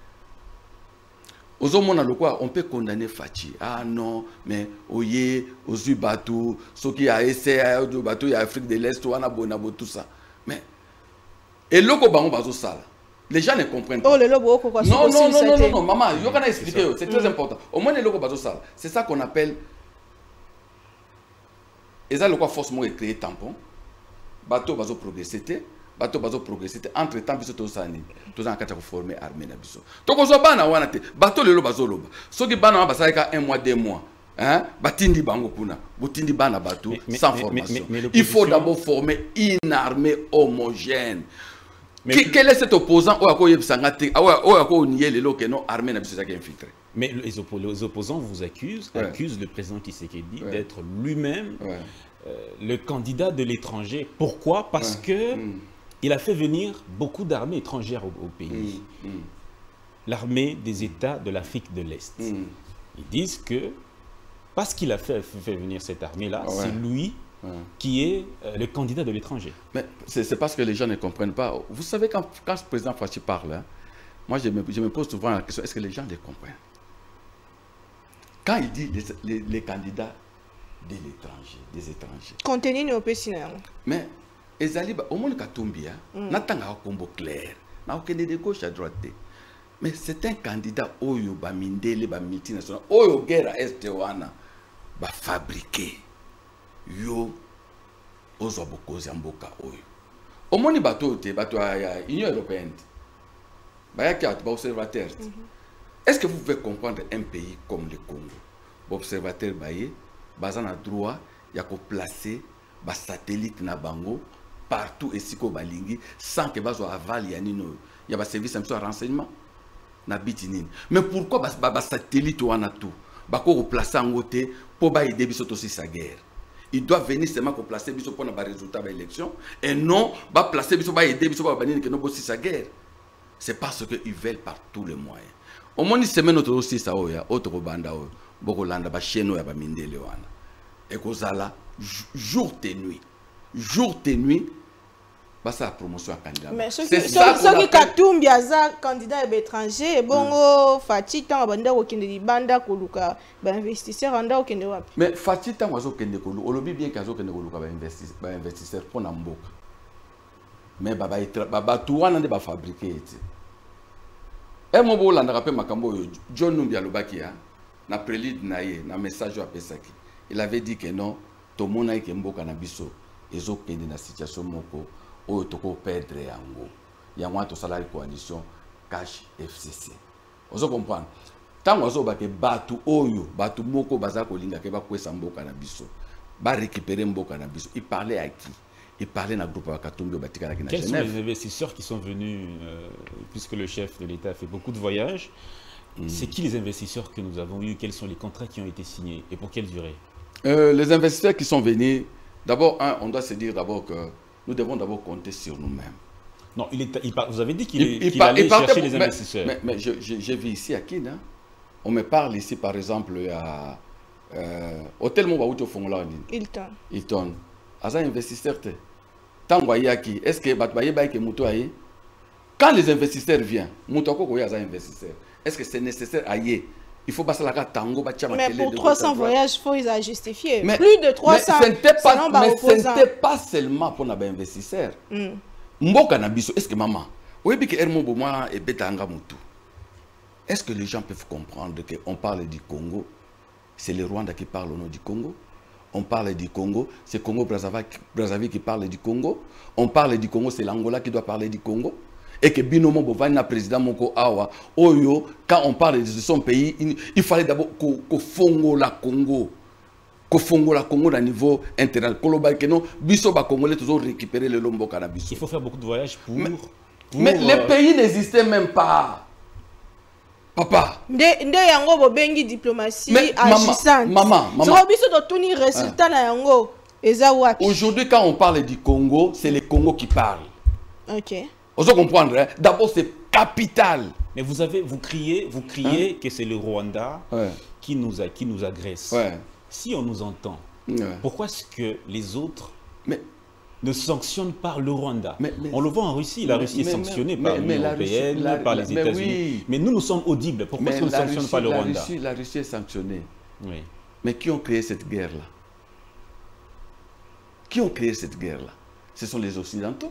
Aux hommes, on peut condamner Fati. Ah non, mais oye, aux bateaux, ceux qui a essayé à bateau, il y a Afrique de l'Est, on a bonabo, tout ça. Mais, et le Kobango bazo sale. Les gens ne comprennent pas. Oh, le logo, quoi, non, non, non, non, non, non, maman, il y a expliquer, c'est très important. Au moins, les logos bazo sale. C'est ça qu'on appelle. Et ça, le quoi, forcément, est créé tampon. Bateau bazo progresser. Bateau bazo progresser entre temps biso to sani to za kata ko former armée na biso to ko zo bana wana te bateau lelo bazo loba soki bana ba saika un mois deux mois Hein? Batindi bango kuna, botindi bana batu Mais- mais- sans mais- formation. mais- mais Il faut l'opposition- d'abord former une armée homogène. Mais- Que- Quel est cet opposant ou à quoi il s'engage ou à quoi on y est le lot que non armée n'a pas infiltré. Mais les, oppo- les opposants vous accusent, Ouais. accusent le président Tshisekedi Ouais. d'être lui-même Ouais. euh, le candidat de l'étranger. Pourquoi? Parce Ouais. que Mm. il a fait venir beaucoup d'armées étrangères au, au pays. Mm. Mm. L'armée des États de l'Afrique de l'Est. Mm. Ils disent que parce qu'il a fait, fait venir cette armée-là, Ah ouais. c'est lui Ouais. qui est euh, le candidat de l'étranger. Mais c'est c'est parce que les gens ne comprennent pas. Vous savez, quand, quand le président Fachi parle, hein, moi je me, je me pose souvent la question, est-ce que les gens les comprennent? Quand il dit les, les, les candidats de l'étranger, des étrangers. Contenu ne peut pas. Mais, ezali ba- au monde Katumbi, hein, n'attanga un combo clair. N'a aucun de gauche à droite. Mais c'est un candidat oyo ba mindele ba multinational oyo guerre est wana ba fabriquer yo ozo bokozi mboka oyo. Omoni bato te bato ya Union européenne. Ba ya ki ba observateur. Est-ce que vous pouvez comprendre un pays comme le Congo? Observateur baye bazana droit ya ko placer ba satellite na bango partout et siko balingi sans que bazo aval ya nino ya ba service de renseignement na bitinine. Mais pourquoi ba, ba, ba satellite wana tout ba ko placer en côté pour ba aider biso aussi sa guerre? Il doit venir seulement ko placer biso pour na ba résultat ba élection et non ba placer biso ba aider biso ba banini que no bossi sa guerre. C'est parce que ils veulent par tous les moyens. Au moins semaine autre aussi ça oya autre banda o boko landa ba cheno ya ba mindele wana. Et kozala jour et nuit. Jour et nuit basa promotion à candidat. Mais ceux C'est qui ça ceux qu'on qui appelle- Katumbi aza candidat étranger bongo Fachi tant banda okende libanda koluka ba investisseur anda okende wapi? Mais Fachi tant wazo kende kolu olobi bien kazo kende kolu ba investisseur ba investisseur pour na mboka. Mais baba itra baba tout wana nde ba fabriquer eti. Et mo bo landa pe makambo yo John Numbi alobaki ya na prélude na ye na message à pesaki. Il avait dit que non to mona ke mboka na biso ezo kende na situation moko oyo toko perdre yango. Yango to salary coalition cash F C C. Ozo comprendre. Tango ozo ba ke batu oyo batu moko baza ko linga ke ba kwesa mboka na biso. Ba récupérer mboka na biso. Il parlait à qui? Il parlait dans le groupe Katumbi Batika na Quels sont Genève. les investisseurs qui sont venus, euh, puisque le chef de l'État a fait beaucoup de voyages, Mm. c'est qui les investisseurs que nous avons eus? Quels sont les contrats qui ont été signés et pour quelle durée? Euh, les investisseurs qui sont venus, d'abord, un, on doit se dire d'abord que nous devons d'abord compter sur nous-mêmes. Non, il est, il par- vous avez dit qu'il Il- il qu'il par- allait il partait chercher pour- les mais- investisseurs. Mais, mais je- je- j'ai vu ici à Kin, hein, on me parle ici par exemple à euh, Hôtel Moubaouto Fongola, Il t'a. Hilton. As un investisseur, te. Tango Yaki, est-ce que Batbaye Baye Mouto Aye? Quand les investisseurs viennent, Mouto Koko Yaza investisseur, est-ce que c'est nécessaire à Aye? Il faut passer la carte tango, Mais pour trois cents voyages, il faut les justifier. Mais- Plus de trois cents. Mais ce n'était pas, sinon, bah, mais ce opposant. n'était pas seulement pour les investisseurs. Mm. Mboka na biso, est-ce que maman, oui, que Hermo Bouma et Betanga Moutou, est-ce que les gens peuvent comprendre qu'on parle du Congo, c'est le Rwanda qui parle au nom du Congo? On parle du Congo, c'est Congo Brazzaville qui parle du Congo. On parle du Congo, c'est l'Angola qui doit parler du Congo. Et que Binomo Bovani, président Moko Awa, Oyo, quand on parle de son pays, il, il fallait d'abord qu'on fongo la Congo. Qu'on fongo la Congo à niveau international. Koloba que non, biso ba Congolais toujours récupérer le lombo cannabis. Il faut faire beaucoup de voyages pour... Mais, pour, mais euh, les pays n'existaient même pas. Papa. Nde nde yango bobengi diplomatie Mais agissante. maman, maman. So biso to tuni résultat na yango eza wapi? Aujourd'hui, quand on parle du Congo, c'est le Congo qui parle. OK. Vous comprendre, hein? D'abord, c'est capital. Mais vous avez, vous criez, vous criez que c'est le Rwanda Ouais. qui nous a, qui nous agresse. Ouais. Si on nous entend, Ouais. pourquoi est-ce que les autres Mais, ne sanctionnent pas le Rwanda? Mais- mais- On le voit en Russie, la mais- Russie est mais- sanctionnée mais- par mais l'Union la Russie- européenne, la- par la- les mais États-Unis. oui. Mais nous, nous sommes audibles. Pourquoi est-ce qu'on ne la sanctionne Russie, pas le la Rwanda? Russie, la Russie est sanctionnée. Oui. Mais qui ont créé cette guerre-là? Qui ont créé cette guerre-là? Ce sont les Occidentaux.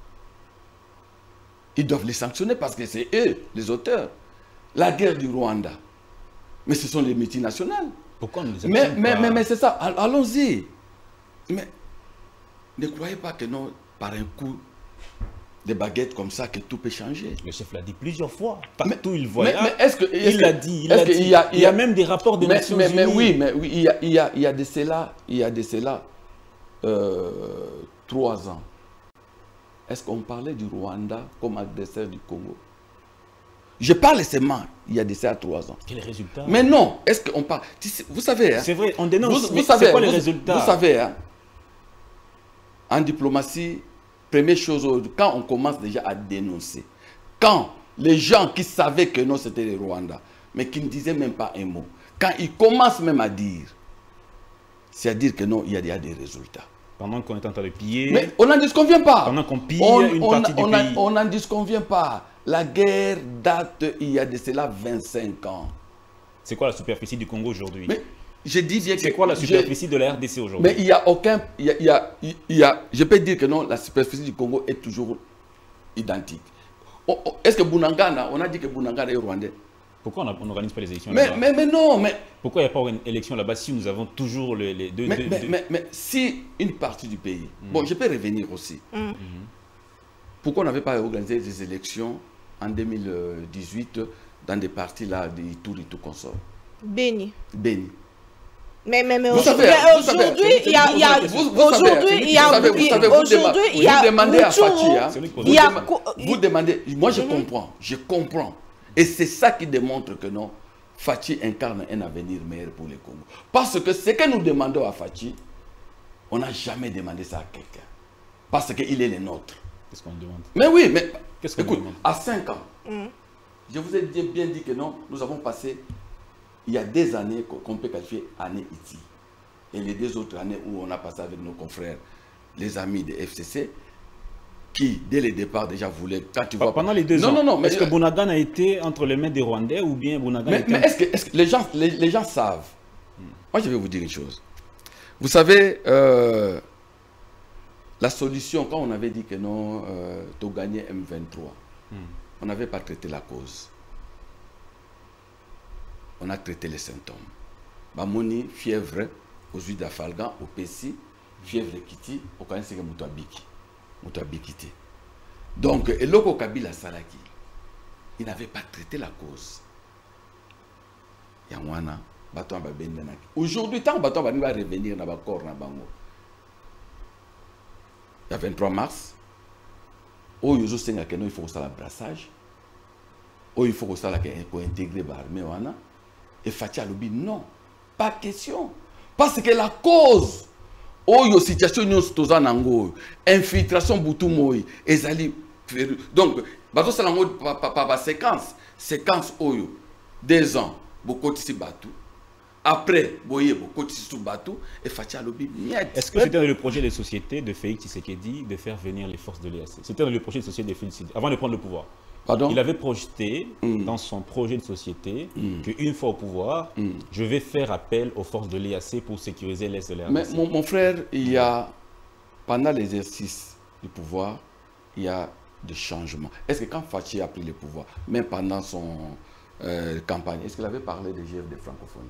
Ils doivent les sanctionner parce que c'est eux, les auteurs. La guerre du Rwanda. Mais ce sont les multinationales. Pourquoi on ne les Mais, actionne mais, pas? mais, mais c'est ça, All- allons-y. Mais ne croyez pas que non, par un coup, des baguettes comme ça que tout peut changer. Le chef l'a dit plusieurs fois. Partout où il voyage, mais, mais est-ce que, est-ce il l'a dit. Il, est-ce a que dit. Il, y a, il y a même des rapports des mais, Nations mais, Unies. Mais oui, mais oui, il y a, il y a, il y a de cela, il y a de cela euh, trois ans. Est-ce qu'on parlait du Rwanda comme adversaire du Congo? Je parle seulement il y a de ça trois ans. Quel résultat? Mais non, est-ce qu'on parle... Vous savez... Hein, c'est vrai, on dénonce, vous, mais vous savez, c'est quoi les vous, résultats? Vous savez, hein, en diplomatie, première chose, quand on commence déjà à dénoncer, quand les gens qui savaient que non, c'était le Rwanda, mais qui ne disaient même pas un mot, quand ils commencent même à dire, c'est à dire que non, il y a déjà des résultats. Pendant qu'on est en train de piller... Mais on n'en disconvient pas. Pendant qu'on pille on, une on, partie on, du on pays. On n'en disconvient pas. La guerre date il y a de cela vingt-cinq ans. C'est quoi la superficie du Congo aujourd'hui? Mais je dis bien que... C'est quoi la superficie de la R D C aujourd'hui? Mais il n'y a aucun... Il y a, il y a, il y a, je peux dire que non, la superficie du Congo est toujours identique. Oh, oh, est-ce que Bunangana, on a dit que Bunangana est rwandais? Pourquoi on n'organise pas les élections mais, là-bas? mais, mais non, mais... Pourquoi il n'y a pas une élection là-bas si nous avons toujours les, les deux... Mais, deux, mais, deux... Mais, mais si une partie du pays... Mm. Bon, je peux revenir aussi. Mm. Mm-hmm. Pourquoi on n'avait pas organisé des élections en deux mille dix-huit dans des partis là, des Ituri, tout consort? Béni. Béni. Mais, mais, mais aujourd'hui, il y a... Aujourd'hui, il y a... Aujourd'hui, il y a... Vous demandez à Fachi, hein, il y a... Vous demandez... Moi, je comprends. Je comprends. Et c'est ça qui démontre que non, Fachi incarne un avenir meilleur pour le Congo. Parce que ce que nous demandons à Fachi, on n'a jamais demandé ça à quelqu'un. Parce qu'il est le nôtre. Qu'est-ce qu'on demande? Mais oui, mais... Qu'est-ce qu'on écoute, demande? à cinq ans, mm. je vous ai bien dit que non, nous avons passé... Il y a des années qu'on peut qualifier année Iti. Et les deux autres années où on a passé avec nos confrères, les amis de F C C, qui, dès le départ, déjà voulaient... Quand tu vois, pendant les deux non, ans, non, non, est-ce que Bunagana a été entre les mains des Rwandais ou bien Bunagana Mais, a été... mais est-ce que, est que les, gens, les, les gens savent? hmm. Moi, je vais vous dire une chose. Vous savez, euh, la solution, quand on avait dit que non, euh, tu gagnais M vingt-trois, hmm. on n'avait pas traité la cause. On a traité les symptômes. Bamoni, fièvre, aux huiles d'Afalgan, au Pessi, fièvre Kiti, au Kanseke Moutouabiki. Moutouabikiti. Donc, et l'Oko Kabila Salaki, il n'avait pas traité la cause. Yangwana, Baton Babendanaki. Aujourd'hui, tant Baton va revenir dans le corps, dans le bango. Il y a vingt-trois mars, où il faut que ça le brassage, où il faut que ça intégrer l'armée. Et Fachi Alobi, non, pas question. Parce que la cause, oh, yo situation nous toza nango, infiltration boutou moi, ezali. Donc, bato salango par séquence, séquence oyo, deux ans, beaucoup de batou. Après, boye beaucoup de sous batou et Fachi Alobi. Est-ce que c'était dans le projet de société de Félix Tshisekedi de faire venir les forces de l'E A C? C'était dans le projet de société de Félix Tshisekedi avant de prendre le pouvoir. Pardon? Il avait projeté mm. dans son projet de société mm. qu'une fois au pouvoir, mm. je vais faire appel aux forces de l'E A C pour sécuriser l'Est de la R D C. Mais mon, mon frère, il y a, pendant l'exercice du pouvoir, il y a des changements. Est-ce que quand Fachi a pris le pouvoir, même pendant son euh, campagne, est-ce qu'il avait parlé des G F des francophones?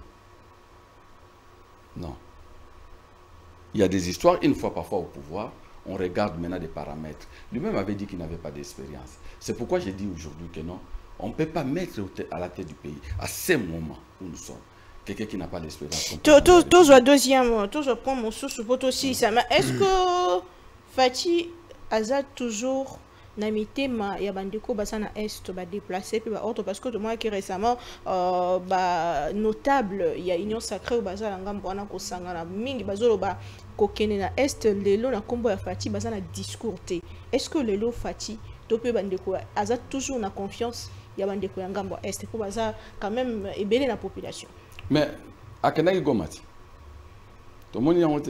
Non. Il y a des histoires, une fois parfois au pouvoir, on regarde maintenant des paramètres. Lui-même avait dit qu'il n'avait pas d'expérience. C'est pourquoi j'ai dit aujourd'hui que non, on ne peut pas mettre à la tête du pays, à ce moment où nous sommes, quelqu'un qui n'a pas d'expérience. Toujours deuxième, toujours prendre mon sous pour aussi. Est-ce que Fachi a toujours namité ma ya bandeko basana est ba déplacer puis ba autre parce que moi qui récemment euh, ba notable il y a union sacrée au bazala ngambo wana ko sangana mingi bazolo ba kokene na est lelo na kombo ya Fachi bazana discours te. Est-ce que lelo Fachi to pe bandeko aza toujours na confiance ya bandeko ya ngambo est pour baza quand même ebele na population? Mais akenaki gomati to moni yangote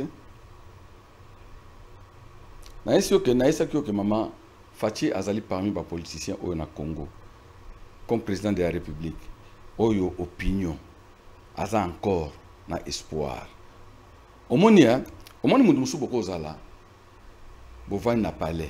na esi que na esi que maman Fachi azali parmi les politiciens au Congo, comme président de la République, oyo opinion, aza encore na espoir. Au moni, au moni mudu musu boko zala, bovani na palais,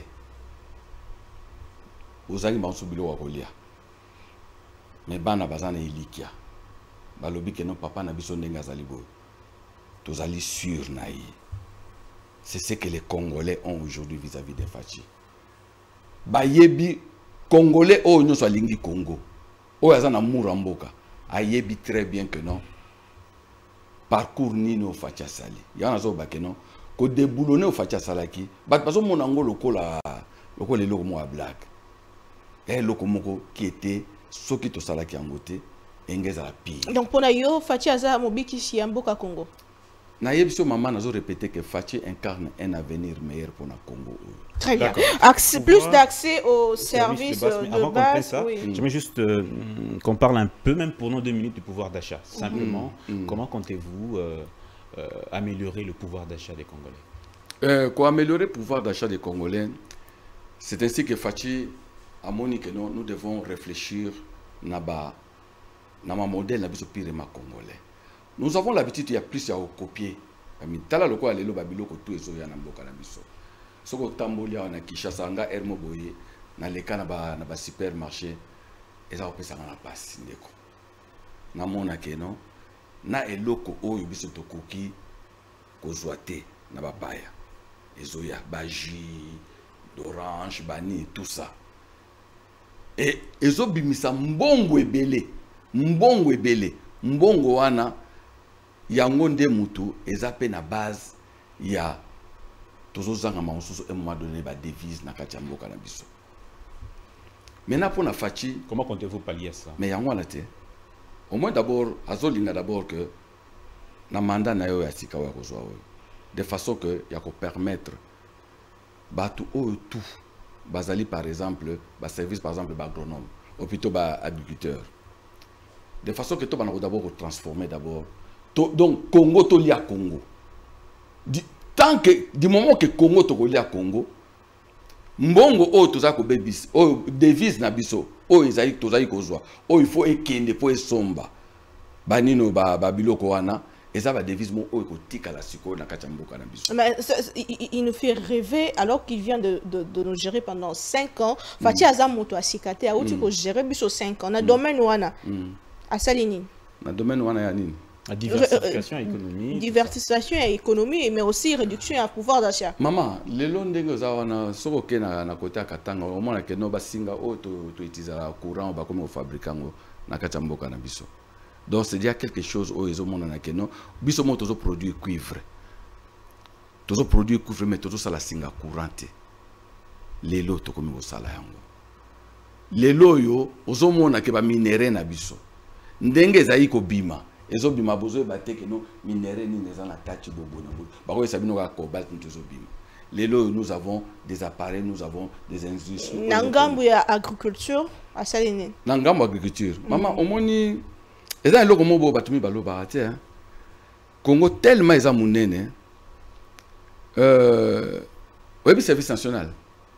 ozali bansu bilo wa kolia, mais bana bazana ilikia, balobi que non papa na biso ndenga zali boy, tozali sûr naï. C'est ce que les Congolais ont aujourd'hui vis-à-vis de Fachi. bayebi congolais o nyo so lingi Congo o yaza na muramboka ayebi très bien que non parcours nino facha sali yana zo bakeno ko déboulonner au facha salaki bat bazo monango lokola lokola loko mo black et loko moko qui était soki to salaki angote engeza la pire. Donc pour yo facha aza mobiki si mboka Congo. Na yebso maman nazo répéter que Fachi incarne un avenir meilleur pour le Congo. Très bien. Accès, plus d'accès aux services de base. Mais avant qu'on fasse ça, oui. j'aimerais juste euh, qu'on parle un peu, même pour nos deux minutes, du pouvoir d'achat. Simplement, mm -hmm. comment comptez-vous euh, euh, améliorer le pouvoir d'achat des Congolais? euh, Pour améliorer le pouvoir d'achat des Congolais, c'est ainsi que Fachi a moni que nous, nous devons réfléchir dans un modèle de pire congolais. Nous avons l'habitude, il y a plus à copier. Tala loko alelo babilo ko tu ezo ya na mboka na biso. Soko tambolia na Kinshasa nga Hermo Boye na leka na ba na ba supermarché eza opesa na pasi ndeko. Na mona ke no na eloko oyo biso tokoki ko zoate na babaya. Ezo ya baji d'orange bani tout ça. Et ezo bimisa mbongo ebele. Mbongo ebele. Mbongo wana yango nde mutu ezape na base ya tozozanga mamususu un moment donné ba devise na kati ya mboka na biso. Maintenant pour na Fachi, comment comptez-vous pallier ça? Mais yango na te. Au moins d'abord azolinga d'abord que na mandat na yo ya sika wa kozwa oyo. De façon que ya ko permettre batu oyo tout bazali par exemple ba service par exemple ba agronome, ou plutôt ba agriculteur. De façon que to bana d'abord transformer d'abord. Donc Congo to lia Congo. Di, tant que du moment que Congo to lia Congo, mbongo o toza ko bebis, o devise na biso, o ezali toza ikozwa, o il faut ekende po esomba. Banino ba babiloko wana, eza ba devise mo o ekotika la siko na kati mboka na biso. Mais il nous fait rêver alors qu'il vient de, de, de nous gérer pendant cinq ans. Fati aza moto asikate a outi ko gérer biso cinq ans na domaine wana. A salini. Na domaine wana ya nini? La diversification économique. Diversification et économie, mais aussi réduction à pouvoir d'achat. Maman, les longs ndenge zawana soko ke na na côté katanga au moins que no basinga o to to utiliser courant ba comme au fabricango na kati mboka na biso. Donc c'est dire quelque chose au ezo mona na keno biso mo tozo produit cuivre. Tozo produit cuivre mais tozo sala singa courante. Lelo to comme au sala yango. Lelo yo ozo mona ke ba minéraux na biso. Ndenge zayi ko bima. Ezo bima bozo bateke no minéraux ni neza na tachi bobo na bobo. Ba ko sabino ka cobalt ntozo bima. Lelo nous avons des appareils, nous avons des industries. Nangambu ya agriculture à Saline. Nangambu agriculture. Maman omoni eza eloko mobo batumi baloba te hein. Congo tellement eza munene. Euh oui, service national.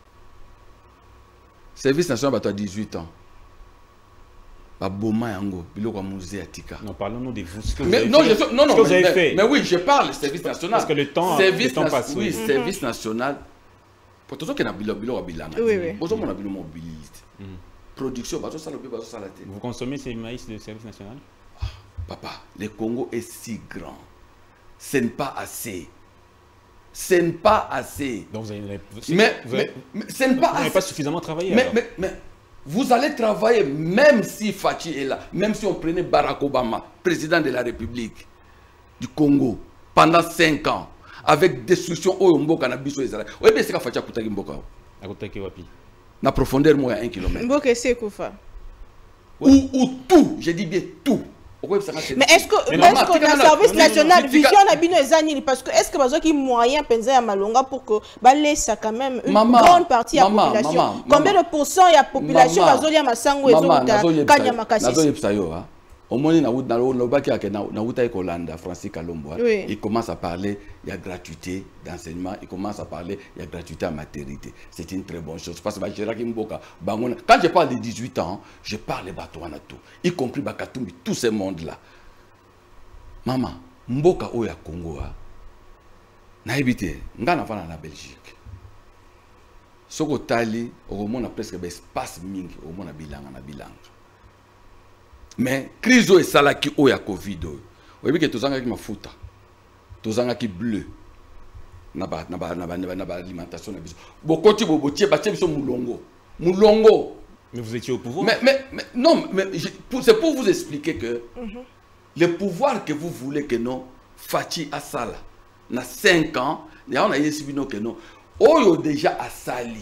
Service national bato à dix-huit ans. Baboma yango biloko musée atika. Non, parlons-nous de vous. Ce que vous mais, avez non, fait. Je, non, non, ce que mais, vous avez mais, fait. Mais oui, je parle service national. Parce que le temps, service le temps passe. Oui, Oui, mm -hmm. service national. Pour tout ce qui est na bilo bilo bilanga. Oui, oui. Pour tout mon bilo mobilité. Production, bato ça le peut bato ça la tête. Vous consommez ces maïs de service national? Ah, papa, le Congo est si grand. Ce n'est pas assez. Ce n'est pas assez. Donc vous avez mais, vous avez, mais, mais ce n'est pas vous assez. pas suffisamment travaillé. Mais, alors. mais, mais vous allez travailler même si Fachi est là, même si on prenait Barack Obama, président de la République du Congo, pendant cinq ans, avec destruction au Mboka na biso Israël. Oui, mais c'est que Fachi a coûté Mboka. A coûté wapi? Na profondeur moi à un kilomètre. Mboka c'est Koufa. Ou, ou tout, je dis bien tout. Mais est-ce que est-ce que le service national vision na bino ezanini parce que est-ce que bazo ki moyen penza ya malonga pour que ba laisse quand même une Mama, grande partie de la Mama, population. Mama, Combien Mama, de pourcents ya population bazo lia masango ezota kanya makasi. Nazo yebisa yo ha. Au moins na na lobaki ya na na uta Kolanda Francis Kalombo. Oui. Il commence à parler il y a gratuité d'enseignement, il commence à parler il y a gratuité en maternité. C'est une très bonne chose parce que ba Gérard Mboka bangona quand je parle de dix-huit ans, je parle de Batouana tout, y compris Bakatumbi, tout ce monde là. Maman, mboka oya Congo a na ebité ngana fana na Belgique. Soko tali okomona presque espace mingi okomona bilanga na bilanga. Mais crise o esalaki oya Covid oyo. Oyebi ke tozanga ki mafuta. Tozanga ki bleu. Na ba na ba na ba na ba alimentation na biso. Bokoti bobotie batie biso mulongo. Moulongo. Mais vous étiez au pouvoir. Mais, mais, mais non, mais c'est pour vous expliquer que mm-hmm. le pouvoir que vous voulez que non, Fachi Asala, na cinq ans, on a eu que non, Oyo déjà à Sali.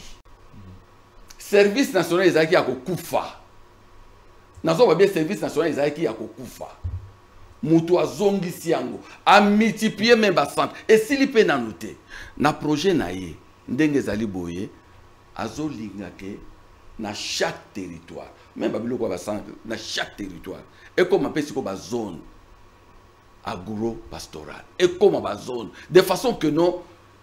Service national Isaki a Kokufa. Nazo bien service national Isaki a Kokufa. Mutu azongi siango. A multiplier même bas centre. Et s'il y peut noter, na projet na ye, ndenge zali boye, azo lingake. Dans chaque territoire, même dans chaque territoire, et comme on appelle ça zone agro-pastorale, et comme on zone, de façon que non,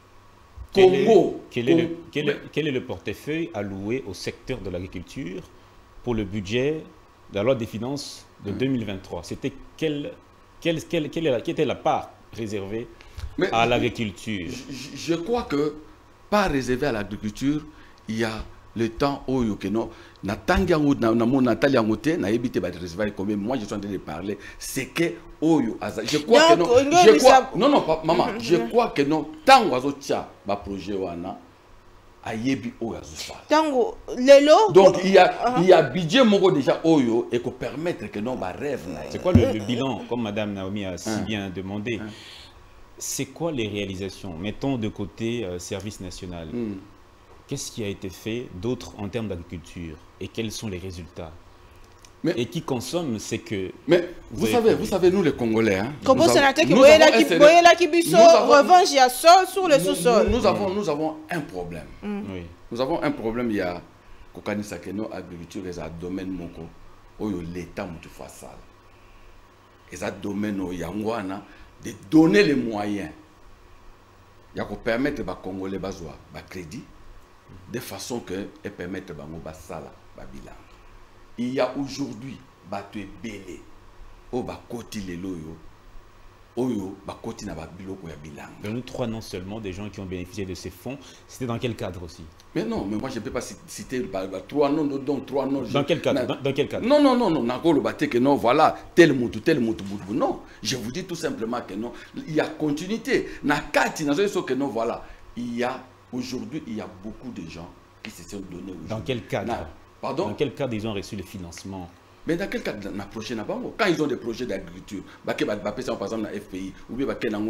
Congo. Quel est, quel, est le, quel, est, quel est le portefeuille alloué au secteur de l'agriculture pour le budget de la loi des finances de hum. deux mille vingt-trois? C'était quelle, quelle, quelle, quelle, quelle était la part réservée Mais à l'agriculture? je, je crois que part réservée à l'agriculture, il y a le temps où il y a na tangia ou na na mon Nathalie Angoté na évité de recevoir combien moi je suis en train de parler c'est que oyo je crois que non je crois non non pas maman je crois que non tant oiseau tia ba projet wana ayebi oyo azofa tango lelo donc il y a uh -huh. il y a budget moko déjà oyo et que permettre que non ba rêve c'est quoi le, le bilan comme madame Naomi a si hein. bien demandé hein. C'est quoi les réalisations mettons de côté euh, service national hmm. Qu'est-ce qui a été fait d'autre en termes d'agriculture et quels sont les résultats? Mais, et qui consomme, c'est que... Mais vous, vous savez, vous savez, nous les Congolais, hein, nous avons, nous avons, revanche, il y a sol sur le sous-sol. Nous, nous, avons, nous avons un problème. Mm. Oui. Nous avons un problème, il y a Kokanisa Keno, agriculture, et ça domaine moko, où l'État m'a fait ça. Et ça domaine où il y a de donner les moyens. Il y a qu'on permettre aux Congolais de crédit. De façon que et permettre bango basala babilang. Il y a aujourd'hui battu belé au bakoti les loyo oyo bakoti na babiloko ya bilang. Nous trois non seulement des gens qui ont bénéficié de ces fonds, c'était dans quel cadre aussi? Mais non, mais moi je ne peux pas citer bah, bah, trois noms donc trois noms. Dans quel cadre? Dans, dans quel cadre? Non non non non, nakolo baté que non voilà tel moutou tel moutou boudou non, je vous dis tout simplement que non, il y a continuité. Na kati na zo que non voilà, il y a aujourd'hui, il y a beaucoup de gens qui se sont donnés. Dans quel cadre? Na, pardon? Dans quel cadre ils ont reçu le financement? Mais dans quel cadre? Na projet na bango. Quand ils ont des projets d'agriculture, par exemple dans F P I ou bien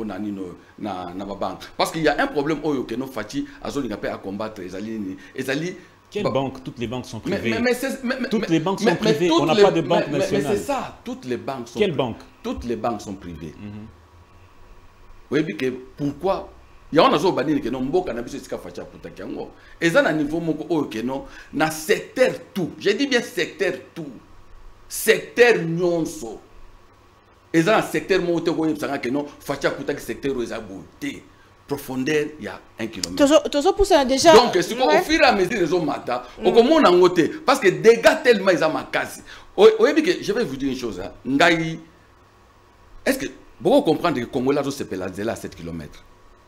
na na banque. Parce qu'il y a un problème au que nos Fati à combattre ezali ezali. Quelle banque? Toutes les banques sont privées. Mais, mais, mais, mais, toutes les banques sont mais, privées. On n'a pas de banque mais, nationale. Mais c'est ça. Toutes les banques sont. Quelle banque? Toutes les banques sont privées. Mm-hmm. Oui, que pourquoi? Il y a un autre banni qui non mboka na biso sika facha putaki yango. Eza na niveau moko oyo ke non na secteur tout. J'ai dit bien secteur tout. Secteur nyonso. Eza na secteur moko te ko yebsanga ke non facha putaki secteur eza beauté. Profondeur il y a un kilomètre. Tozo tozo poussa déjà. Donc si ouais. Au fur et à mesure les hommes mata, mm. Okomona ngote parce que dégâts tellement ils ont makasi. Oyebi que je vais vous dire une chose hein. Ngai est-ce que vous comprenez que Congolais do se pelazela à sept kilomètres.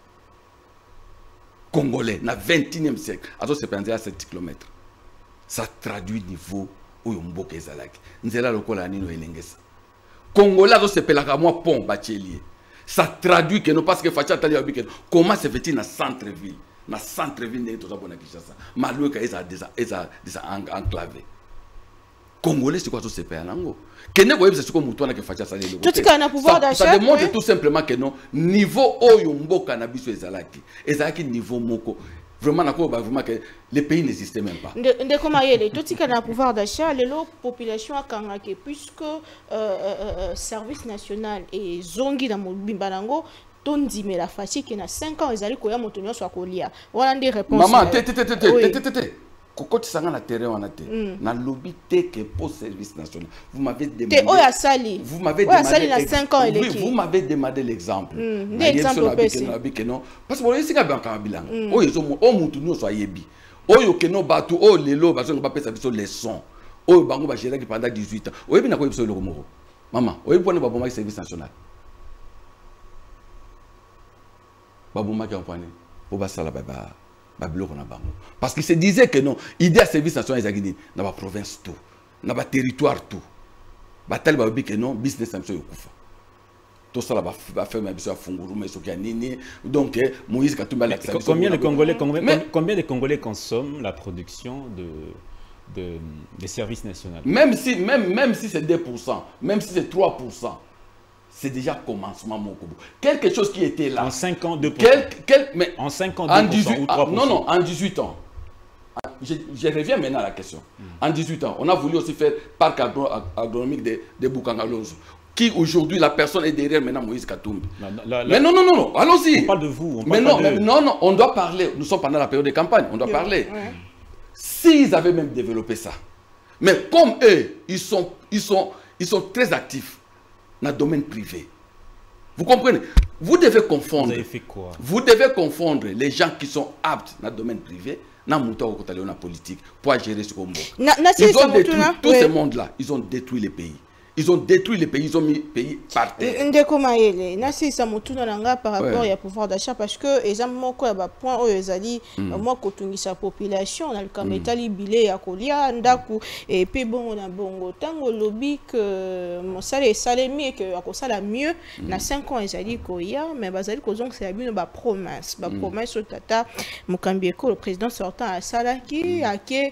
Congolais, dans le vingt et unième siècle, à sept kilomètres. Ça traduit le niveau où il y a un beau Kézalaki. Nous avons le Congolais, c'est un pont bachelier. Ça traduit que nous, parce que Facha Tali comment se fait-il dans le centre-ville? Dans le centre-ville, nous avons Kinshasa. Malou est enclavé. Congolais, c'est quoi ce C P A? Ça démontre tout simplement que non, niveau oyo mboka na biso ezalaki, ezalaki niveau moko. Vraiment, vraiment que les pays n'existaient même pas. De comment y est, tout ce qui a pouvoir d'achat, les population a kangaké puisque euh, service national et zongi dans Bimbalango. Tondi mais la fatigue qui a cinq ans, ils allaient courir mon tonneau soit colia. Voilà des réponses. Maman, té té té té té té té. Quand tu sanga na terrain on a té, na lobby té que pour service national. Vous m'avez demandé. Té oya sali. Vous m'avez demandé. Oya sali na cinq ans il est. Oui, vous m'avez demandé l'exemple. L'exemple précis. Parce que ici quand on bilan. Oh ils ont oh mutu no so yebi. Oyo ke no batu oh lelo bazo nga pesa biso leçon. Oyo bango ba gérer pendant dix-huit ans. Oyebi na ko biso le komoro. Maman, oyebi pone ba bomaki service national. Ba bomaki empane. Pour ba sala ba ba. Parce qu'il se disait que non, idée à service national dans la province tout, dans le territoire tout. Batal babi que non, business national yokufa. tout ça va faire même ça Funguru mais ce qui a nini donc Moïse Katumbi a combien de Congolais combien, mais, combien de Congolais consomment la production de de des services nationaux? Même si même même si c'est deux pour cent, même si c'est trois pour cent, c'est déjà commencement Mokobo. Quelque chose qui était là en cinq ans deux pour cent. Quel, quel, mais en cinq ans deux pour cent ou trois pour cent. Non non, en dix-huit ans. Je, je reviens maintenant à la question. Mm. En dix-huit ans, on a voulu aussi faire parc agro, agronomique de, de Boukangalonzo. Qui aujourd'hui, la personne est derrière maintenant Moïse Katumbi. La, la, la, mais non, non, non, non, allons-y. On parle de vous. On parle mais non, de... mais non, non, on doit parler. Nous sommes pendant la période de campagne, on doit yeah. parler. Ouais. S'ils avaient même développé ça. Mais comme eux, ils sont, ils sont, ils sont très actifs dans le domaine privé. Vous comprenez? Vous devez confondre. Vous avez fait quoi? Vous devez confondre les gens qui sont aptes dans le domaine privé. Na la politique pour gérer ce combat. Ils ont détruit tout ce monde-là. Ils ont détruit les pays. Ils ont détruit les pays, ils ont mis le pays par terre. Ndeko Mayele, nasi sa mutuna nanga par rapport ouais. à pouvoir d'achat parce que exemple moko ba point o ezali moi kotungisa population na kametali bilé ya kolia ndaku et puis bon na bongo tango lobby que mon salaire salemi que akosala mieux na cinq ans ezali koya mais bazali kozong c'est abino ba promesse ba promesse tata Mukambieko le président sortant à salaki ake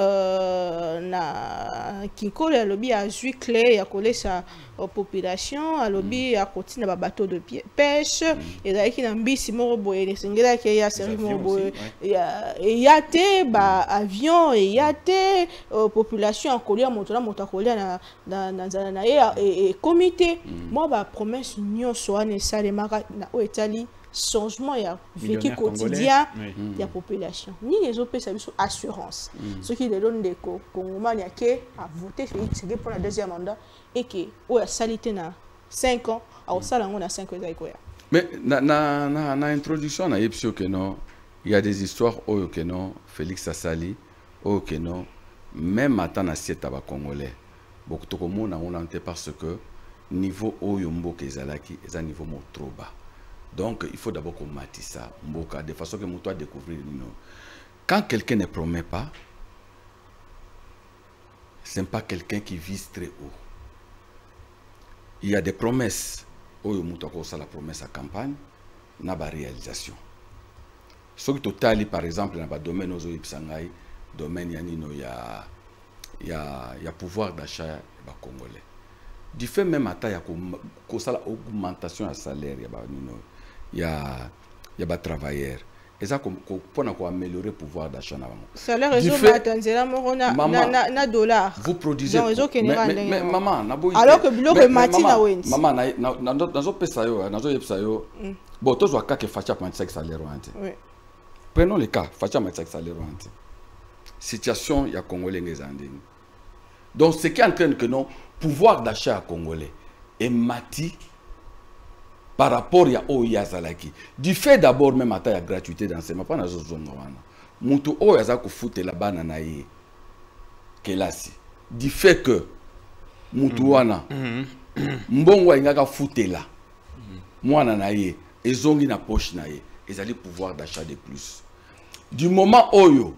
euh na kinkole lobby a jui clair sa population à lobby à continuer à bateau de pêche et là qui n'ambisi moro boye les singela qui ya série moro boye il y a té ba avion et il y a té population en colia motola motakolia na na na na et comité moi ba promesse union soit ne salemaka na o Italie changement ya vécu quotidien de la population ni les autres ça sur assurance ce qui les donne des congomani a que à voter c'est pour la deuxième mandat et que o ya salité na cinq ans au salango na cinq ans ya mais na na na, na introduction na yepsio que non il y a des histoires au que non Félix Asali au que non même attend na sieta ba congolais beaucoup to komona on ante parce que niveau oyo mboka ezalaki eza niveau mo trop bas. Donc, il faut d'abord qu'on matisse ça, de façon que nous doit découvrir. Quand quelqu'un ne promet pas, ce n'est pas quelqu'un qui vise très haut. Il y a des promesses. Oh, la promesse à campagne, il y a des réalisations. Ce qui est par exemple, dans le domaine où il y a pouvoir d'achat congolais. Du fait même à il y a une augmentation de salaire. Il y a il y a des travailleurs et ça pour améliorer le pouvoir d'achat na salaire na na dollar vous produisez mais maman alors que biloko mati na wenzi maman na nazo pesa yo nazo yepesa yo bon to zo ka ke facha vingt-cinq salaire wante prenons le cas facha vingt-cinq salaire wante situation ya congolais ngezandini donc ce qui entraîne que non pouvoir d'achat congolais est mati par rapport à Oyazalaki. Du fait d'abord même à la gratuité d'enseignement, pas dans ce zone. Moutou Oyazako foute la bananaye. Kelasi. Du fait que Moutouana, Mbongwa Ingaka foute là. Moi nanaye, et zongi na poche naye, ils allaient pouvoir d'achat de plus. Du moment Oyo,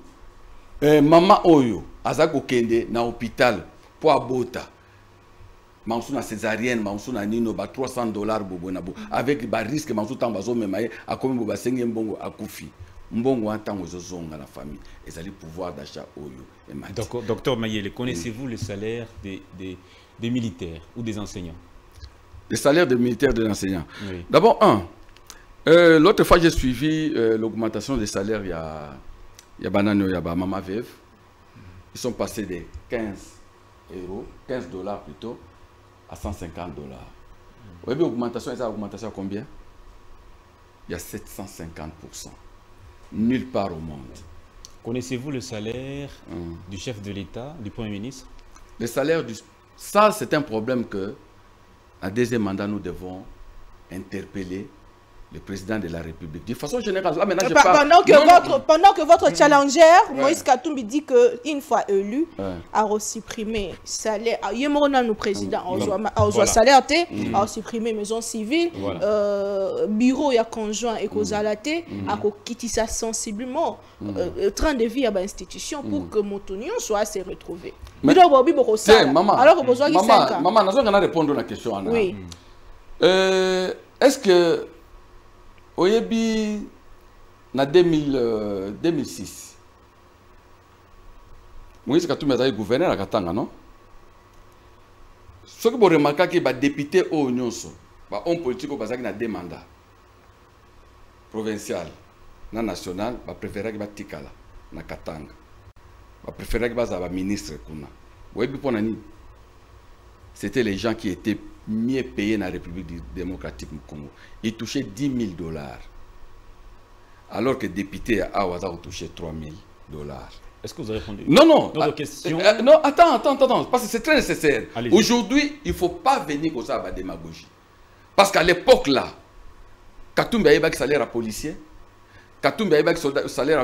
maman Oyo, Azako Kende, na hôpital, pour abota. Mansuna césarienne, mansuna nino ba trois cents dollars bobo nabo avec ba risque mansuta bazo memaye a comme boba senge mbongo akufi mbongo antango zozonga la famille et allez pouvoir d'achat oyo et mati. Donc docteur Mayele, connaissez-vous le salaire des, des des militaires ou des enseignants? Le salaire des militaires et des enseignants. Oui. D'abord un euh, l'autre fois j'ai suivi euh, l'augmentation des salaires il y a il y a banano il y a ba mama veuve. Ils sont passés de quinze euros, quinze dollars plutôt à cent cinquante dollars. Vous voyez l'augmentation, il y a augmentation à combien? Il y a sept cent cinquante pour cent. Nulle part au monde. Connaissez-vous le salaire hum. du chef de l'État, du Premier ministre? Le salaire du... Ça, c'est un problème que, à deuxième mandat, nous devons interpeller le président de la République. De façon générale, là maintenant je parle... Pendant que, non, votre, non. pendant que votre challenger, ouais. Moïse Katumbi dit qu'une fois élu, ouais. a resupprimé salaire, il y a un président, a voilà. salaire, mmh. a supprimé maison civile, voilà. euh, bureau il y a conjoint et cause à la té, a quitté ça sensiblement, mmh. euh, train de vie à l'institution pour mmh. que mon union soit se retrouver. Mais, mais donc, maman, maman, maman, maman, maman, maman, répondre à la question. Anna. Oui. Euh, Est-ce que, au Yebi, en deux mille six, Moïse Katumbi a été gouverneur à Katanga, non? Ce que vous remarquez, c'est que les députés au Nyonso, les hommes politiques ont deux mandats. Provincial, national, ils préfèrent qu'ils soient Tikala, na Katanga. Ils préfèrent qu'ils soient ministre. C'était les gens qui étaient mieux payés dans la République démocratique du Congo. Ils touchaient dix mille dollars. Alors que les députés à Awaza ont touché trois mille dollars. Est-ce que vous avez répondu? Non, non. D'autres questions? Euh, non, attends, attends, attends, parce que c'est très nécessaire. Aujourd'hui, il ne faut pas venir comme ça à la démagogie. Parce qu'à l'époque là, Katumbi a eu salaire à policier, Katumbi a eu salaire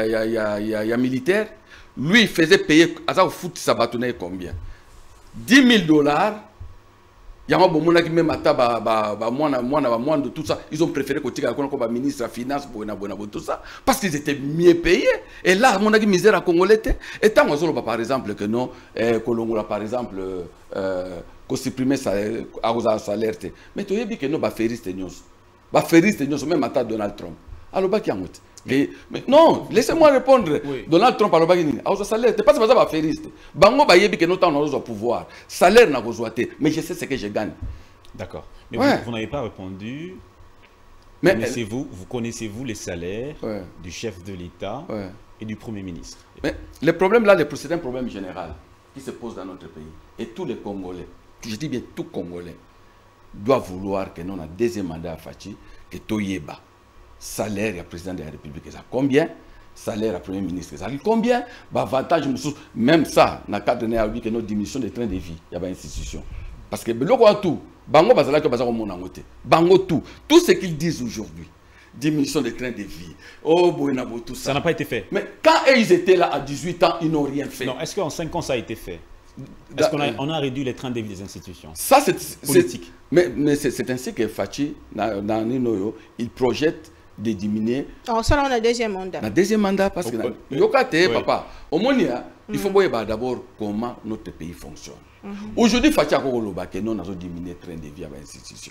à militaire, lui il faisait payer, à ça au foot, ça bâtonnait combien? dix mille dollars. Il y a un bon moment qui même à moins de tout ça. Ils ont préféré que tu aies ministre de la Finance pour tout ça. Parce qu'ils étaient mieux payés. Et là, mon avis, misère à Congolais. Et tant qu'on par exemple, que non, Colongola, par exemple, qu'on supprime salaire. Mais tu as dit que non, Ferris et Nyos. Ferris et Nyos, même à Donald Trump. Alors, bah, qui a monté? Mais, mais non, laissez-moi répondre. Oui. Donald Trump a le a salaire. C'est pas ça feriste. Bango ba yebi que nous avons au pouvoir. Salaire n'a pas mais je sais ce que je gagne. D'accord. Mais ouais. vous, vous n'avez pas répondu. Mais connaissez-vous, vous connaissez-vous les salaires ouais. du chef de l'État ouais. et du Premier ministre? Mais le problème là, c'est un problème général qui se pose dans notre pays. Et tous les Congolais, je dis bien tous Congolais, doivent vouloir que nous avons un deuxième mandat à Fachi, que Toyeba. Salaire du président de la République, c'est combien? Salaire du Premier ministre, c'est combien? Avantage, même ça, dans le cadre de notre diminution des trains de vie, il y a une institution. Parce que tout, Bango Bazala que Bazara mon angoté, Bango tout, tout ce qu'ils disent aujourd'hui, diminution des trains de vie, oh Boinabo, tout ça. Ça n'a pas été fait. Mais quand ils étaient là à dix-huit ans, ils n'ont rien fait. Non, est-ce qu'en cinq ans ça a été fait? Est-ce qu'on a, on a réduit les trains de vie des institutions? Ça, c'est politique. Mais, mais c'est ainsi que Fachi, dans, dans Ninoyo, il projette de diminuer. Alors ça, on a deuxième mandat. Le deuxième mandat, parce que... Yokate, papa, au Monia, il faut voir d'abord comment notre pays fonctionne. Mm -hmm. Aujourd'hui, Fatia Kogoloba, que nous avons diminué le train de vie à l'institution.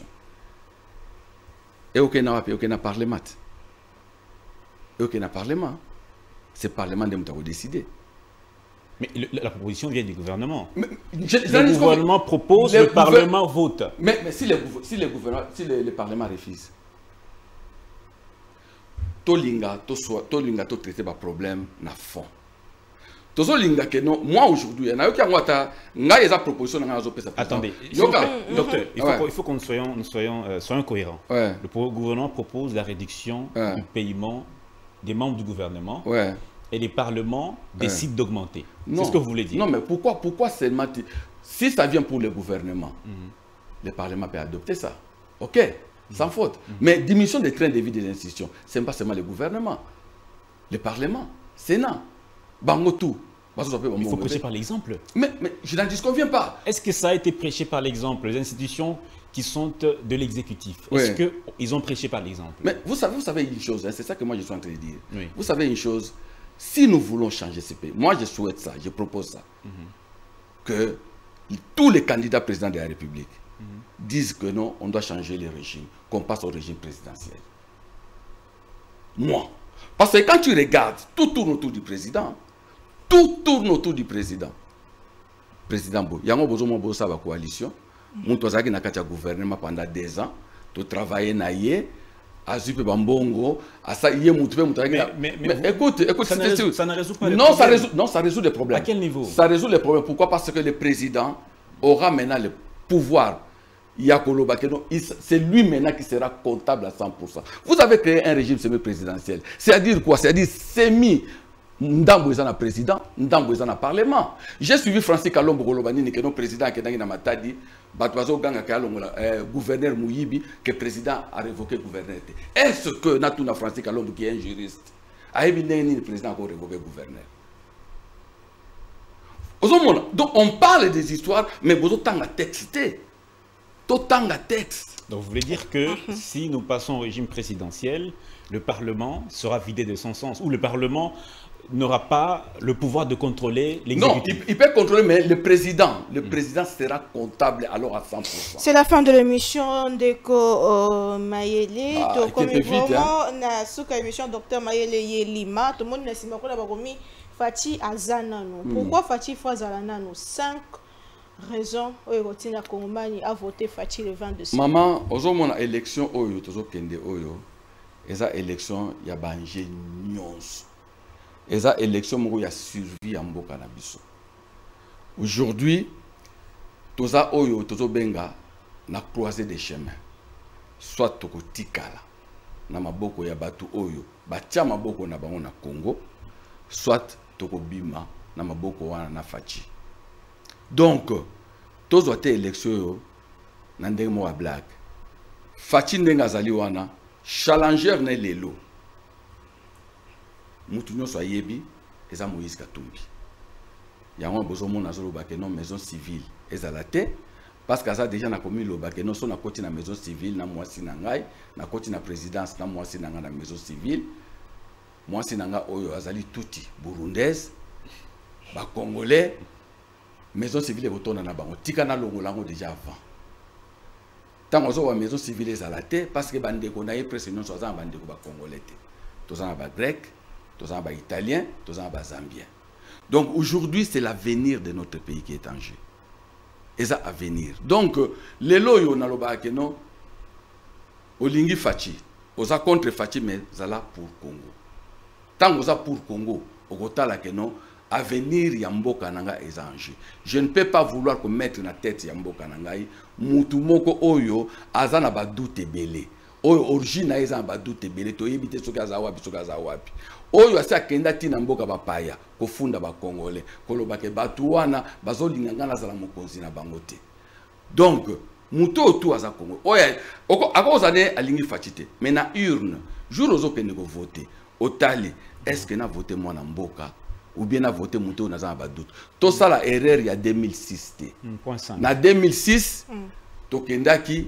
Et aucun n'a aucun parlement. Et aucun parlement. C'est le parlement de Moutako décidé. Mais le, la proposition vient du gouvernement. Mais, je, le gouvernement que... propose, le, le parlement vote. Mais, mais si, le, si, le gouvernement, si le, le parlement refuse, Tolinga, Tolinga, to traiter des problèmes na fond. Tozolinga que non, moi aujourd'hui, il y a qui a une proposition dans la Attendez, docteur, il faut, ouais. il faut que nous soyons, nous soyons, euh, soyons cohérents. Ouais. Le gouvernement propose la réduction ouais. du paiement des membres du gouvernement ouais. et les parlements décident ouais. d'augmenter. C'est ce que vous voulez dire? Non, mais pourquoi, pourquoi seulement si ça vient pour le gouvernement, mm-hmm. le parlement peut adopter ça. Ok. Sans faute. Mm-hmm. Mais diminution des trains de vie des institutions, ce n'est pas seulement le gouvernement, le Parlement, Sénat, Bangotou. Il faut prêcher par l'exemple. Mais, mais je n'en disconviens pas. Est-ce que ça a été prêché par l'exemple, les institutions qui sont de l'exécutif? Est-ce oui. qu'ils ont prêché par l'exemple? Mais vous savez, vous savez une chose, hein, c'est ça que moi je suis en train de dire. Oui. Vous savez une chose, si nous voulons changer ce pays, moi je souhaite ça, je propose ça, mm-hmm. que tous les candidats présidents de la République mm-hmm. disent que non, on doit changer le régime, qu'on passe au régime présidentiel. Moi. Parce que quand tu regardes, tout tourne autour du président. Tout tourne autour du président. Président Bo. Il y a un besoin de coalition. Nous avons été au gouvernement pendant deux ans. Tu travailles dans le Azupe Bambongo, Asa Yé Moutoué Moutoué. Mais, mais, mais écoute, écoute, ça, ne résout, ça ne résout pas les non, problèmes. Ça résout, non, ça résout les problèmes. À quel niveau? Ça résout les problèmes. Pourquoi? Parce que le président aura maintenant le pouvoir. C'est lui maintenant qui sera comptable à cent pour cent. Vous avez créé un régime semi-présidentiel. C'est-à-dire quoi? C'est-à-dire semi Ndambouzana président, Ndambouzana parlement. J'ai suivi Francis Kalombo Golobani, qui est notre président, qui est dans Matadi, Batouazo Ganga gouverneur Mouyibi, que le président a révoqué le gouverneur. Est-ce que Natuna Francis Kalombo, qui est un juriste, a évidemment le président a révoqué le gouverneur? Donc on parle des histoires, mais vous avez un texte. Autant de texte. Donc vous voulez dire que si nous passons au régime présidentiel, le Parlement sera vidé de son sens, ou le Parlement n'aura pas le pouvoir de contrôler l'exécutif. Non, il, il peut contrôler, mais le président, le mmh. président sera comptable alors à cent pour cent. C'est la fin de l'émission d'Eko euh, Mayele. Ah, donc, comme vite, vraiment, hein? na souka émission docteur Mayele Yelima, tout le monde n'a pas encore bakomi Fati Azanano. Mm. Pourquoi Fati Azanano? Cinq raisons oyotina Kongomani a voté Fati le vingt-deux. Maman, aujourd'hui mon élection oyo tozo kende oyo, eza élection ya banje nyonso. Eza élection moko ya survie ya mboka na biso. Aujourd'hui, toza oyo tozo benga na croisée des chemins. Soit toko tikala na maboko ya batu oyo batia maboko na bango na Congo, soit toko bima na maboko wana na Fati. Donc tozo te élection yo na ndenge mo wa black. Fati ndenga zali wana challenger na lelo. Mutu nyonso ayebi eza Moïse Katumbi. Yango bozo mona zolo bake non maison civile ezala te parce que ça déjà na komi lo bake non so na koti na maison civile na mwasi na ngai na koti na présidence na mwasi na ngai na maison civile mwasi na ngai oyo azali tuti burundaise ba congolais maison civile botona na bango tika na longo lango déjà avant tant ozo wa maison civile ezala te parce que bandeko na ye presque non so za bandeko ba congolais te tozana ba grec tozana ba italien tozana ba zambien. Donc aujourd'hui, c'est l'avenir de notre pays qui est en jeu. Et ça, avenir. Donc, les loyaux na loba keno, olingi Fati, oza contre Fati, mais zala pour Congo. Tant oza pour Congo, okota la keno, avenir yamboka nanga est en jeu. Je ne peux pas vouloir que mettre na tête yamboka nanga, mutu moko oyo, azana ba doute belé. Oyo origine eza ba doute belé, to yebite soka za wapi, soka za wapi. Oyo asa kenda tina mboka bapaya kofunda ba congolais koloba ke batu wana bazolinga na zala mokonzi na bangote. Donc muto otu aza Congo oya akozane alingi Fati te mais na urne jour ozo kende ko voter otali est-ce que na voter moi na mboka ou bien na voter muto na za ba doute to sala erreur ya deux mille six te mm, na deux mille six mm. to kendaki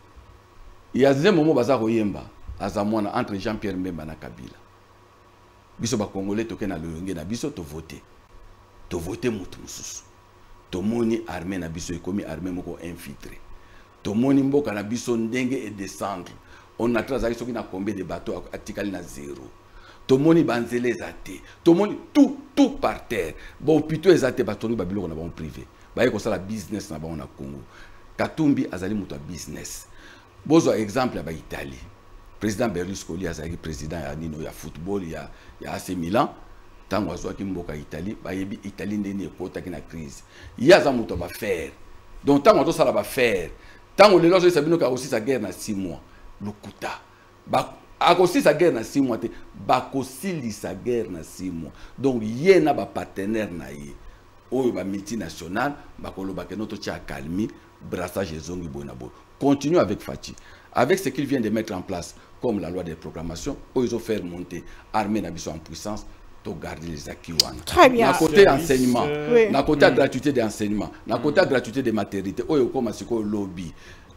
ya zemo momo baza koyemba aza mwana entre Jean-Pierre Mbemba na Kabila. Biso ba congolais toke na loyonge na biso to voter to voter mutu mususu to moni armée na biso ekomi armée moko infiltré to moni mboka na biso ndenge et descendre on a transaki soki na combien de bateaux atikali na zéro to moni banzele ezate to moni tout tout par terre bon plutôt ezate batongi ba biloko na ba privé ba yeko sala business na ba na Congo. Katumbi azali mutu business bozo exemple ya ba Italie. Président Berlusconi azali président ya nino ya football ya ya A C Milan tango azwaki mboka Italie ba yebi Italie ndeni ekota ki na crise yaza muto ba faire donc tango to sala ba faire tango lelo zo sabino ka aussi sa guerre na six mois lukuta ba akosi sa guerre na six mois te ba kosili sa guerre na six mois donc yena ba partenaire na ye oyo ba multinational ba koloba ke noto tia calmi brassage ezongi bonabo continue avec Fati avec ce qu'il vient de mettre en place comme la loi de programmation, où ils ont fait monter l'armée en puissance, pour garder les acquis. Très bien. D'un côté enseignement, oui. d'un côté mm. gratuité d'enseignement, d'un côté mm. gratuité de maternité, où ils ont un lobby,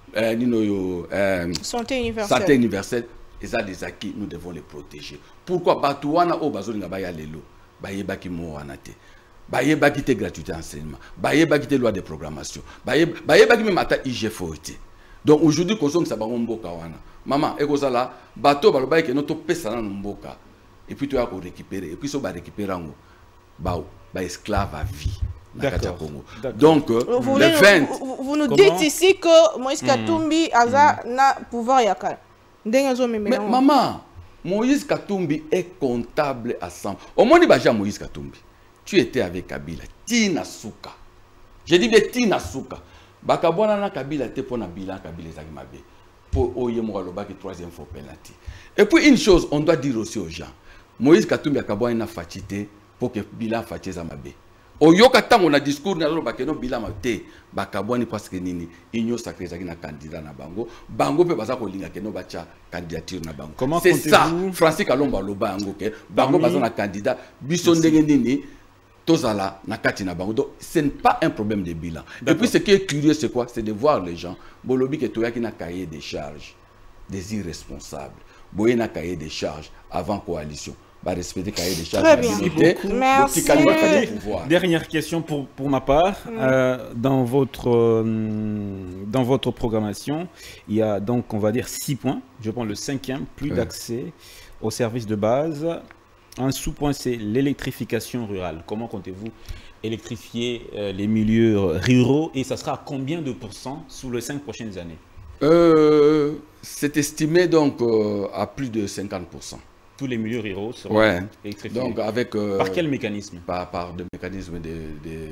euh, santé universelle. Santé universelle, et ça des acquis, nous devons les protéger. Pourquoi Batouana au Bazolinga Bayalelo, Bayebaki Moanate, Bayebaki te gratuité d'enseignement, Bayebaki loi de programmation, Bayebaki même à I G F O T. Donc aujourd'hui, nous sommes en mboka wana. Maman, et ça là, bateau baloba que notre pesa na mboka. Et puis tu as récupérer. Et puis ça va récupérer ngo. Ba ba esclave à vie. D'accord. Donc vous le vingt. Vous, vous nous dites ici que Moïse Katumbi mm. a mm. na pouvoir yakal. Ndenga mais maman, Moïse Katumbi est comptable à cent. Au moins ba Moïse Katumbi. Tu étais avec Kabila. Tina Souka. Je dis bien Tina Souka. Bakabwana na Kabila te pour na bilan Kabila ezaki mabe pour oye mo loba ki troisième fois penalty. Et puis une chose on doit dire aussi aux gens Moïse Katumbi akabwana na Fati te pour que bilan Fati za mabe oyoka tango na discours na loba ke no bilan mate bakabwani parce que nini union sacrée ezaki na candidat na bango bango pe baza ko linga ke no bacha candidature na bango c'est ça Francis Kalomba loba yango ke bango baza na candidat biso ndenge nini Tozala, nakati na bango. Donc, ce n'est pas un problème de bilan. Et puis, ce qui est curieux, c'est quoi? C'est de voir les gens. Bolobi que Toya qui n'a cahier des charges, des irresponsables. Boye n'a cahier des charges avant coalition. bah, respecter le cahier des charges. Très bien. Merci. Dernière question pour, pour ma part. Mm. Euh, dans, votre, euh, dans votre programmation, il y a donc, on va dire, six points. Je prends le cinquième, plus oui. d'accès aux services de base. Un sous-point, c'est l'électrification rurale. Comment comptez-vous électrifier euh, les milieux ruraux et ça sera à combien de pourcents sous les cinq prochaines années? euh, C'est estimé donc euh, à plus de cinquante pour cent. Tous les milieux ruraux seront ouais. électrifiés. Donc avec, euh, par quel mécanisme? Par, par des mécanismes de, de,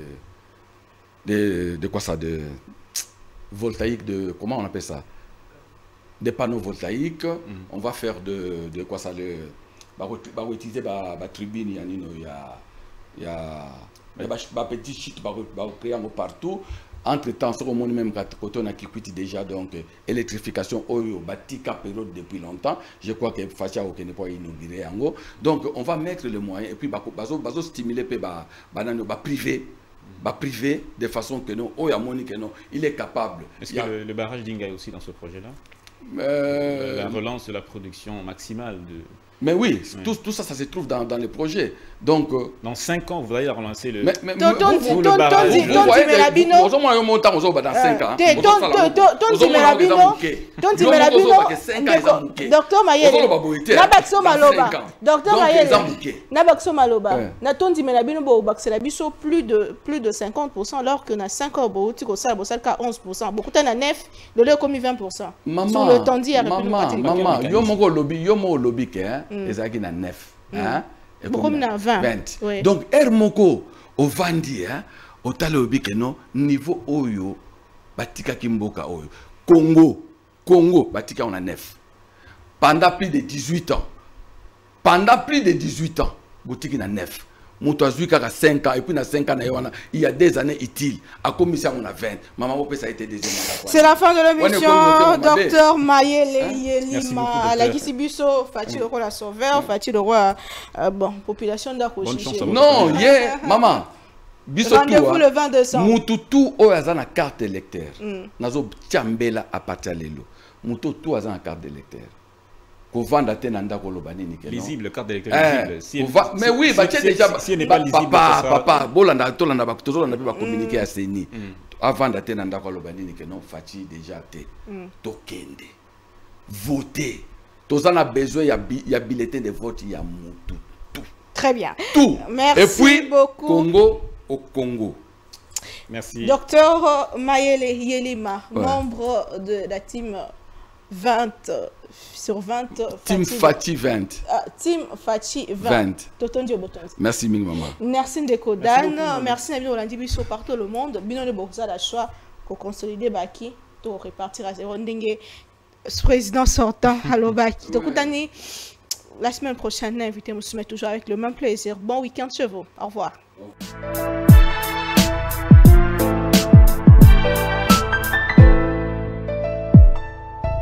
de, de quoi ça? De voltaïque, de comment on appelle ça? Des panneaux voltaïques. Mm. On va faire de, de quoi ça? Le, bah, bah, utiliser la bah, tribune, il y a, il y a, il y a bah, petit shit bah, bah, partout. Entre-temps, sur le monde même quand on a quitté déjà donc électrification au Batika période depuis longtemps. Je crois que Facha au n'est pas inauguré en gros. Donc on va mettre le moyen et puis bah bazo bazo stimuler pe bah bah bah privé bah privé de façon que non oh y que non il est capable. Est-ce que a... le, le barrage d'Inga est aussi dans ce projet-là? euh... La relance de la production maximale de. Mais oui, oui. Tout, tout ça, ça se trouve dans, dans les projets. Donc, euh, dans cinq ans, vous allez relancer le. Mais, mais, ton, ton, vous, ton, vous, ton, barrage, ton, vous, ton, voyez, Timelabino. vous, vous, vous, vous, dans cinq ans. Ton Timelabino. Ton Timelabino. Docteur Mayele. Nabaxo Maloba. Docteur Mayele. Nabaxo Maloba. Na ton Timelabino, bo baxela biso plus de plus de cinquante pour cent alors que na cinq ans, bo tiko ça, bo ça ka onze pour cent. Beaucoup na neuf, de leur commis vingt pour cent. Sur le temps dit à Maman, maman, yo mo lobby, yo mo lobby que hein, ezaki na neuf, hein. Beaucoup na vingt. Donc Hermoko au Vandi hein, au talobi que non niveau oyo batika kimboka oyo. Congo, Congo batika on a neuf. Pendant plus de dix-huit ans. Pendant plus de dix-huit ans, boutique na neuf. Moutouazoui a cinq ans et puis na cinq ans il y a des années utiles. À commission on a vingt. Maman ça a été deuxième. C'est la fin de l'émission. Docteur Mayele Yelima, la Gisibuso, Fatih le roi la sauveur, Fatih le roi bon population d'Akochiché. Non, yeah, maman. Rendez-vous le vingt décembre. Moutoutou oyaza na carte électeur. Nazo tiambela à partir lelo. Moutoutou oyaza na carte électeur. Lisible, carte d'électeur lisible. Mais oui, déjà. Si elle n'est pas lisible, papa, papa, bolanda, tolanda, toujours on a pu communiquer à Seni. Avant d'attendre Nanda Kolobani, que non, Fati déjà été tokende. Voter. Tous on a besoin, il y a bulletin de vote, il y a tout. Très bien. Tout. Merci Et puis, beaucoup. Congo au Congo. Merci. Docteur Mayele Yelima, ouais. membre de la team vingt sur vingt. Team Fati vingt. Uh, team Fati vingt. Merci, Ming Maman. Merci Ndeko Dan. Merci Nabi Rolandi Bisso partout le monde. Bino de Bourza la choix pour consolider Baki, pour repartir à zéro ndenge. Président sortant, Allo Baki. Donc, la semaine prochaine, invité, me soumet toujours avec le même plaisir. Bon week-end chez vous. Au revoir.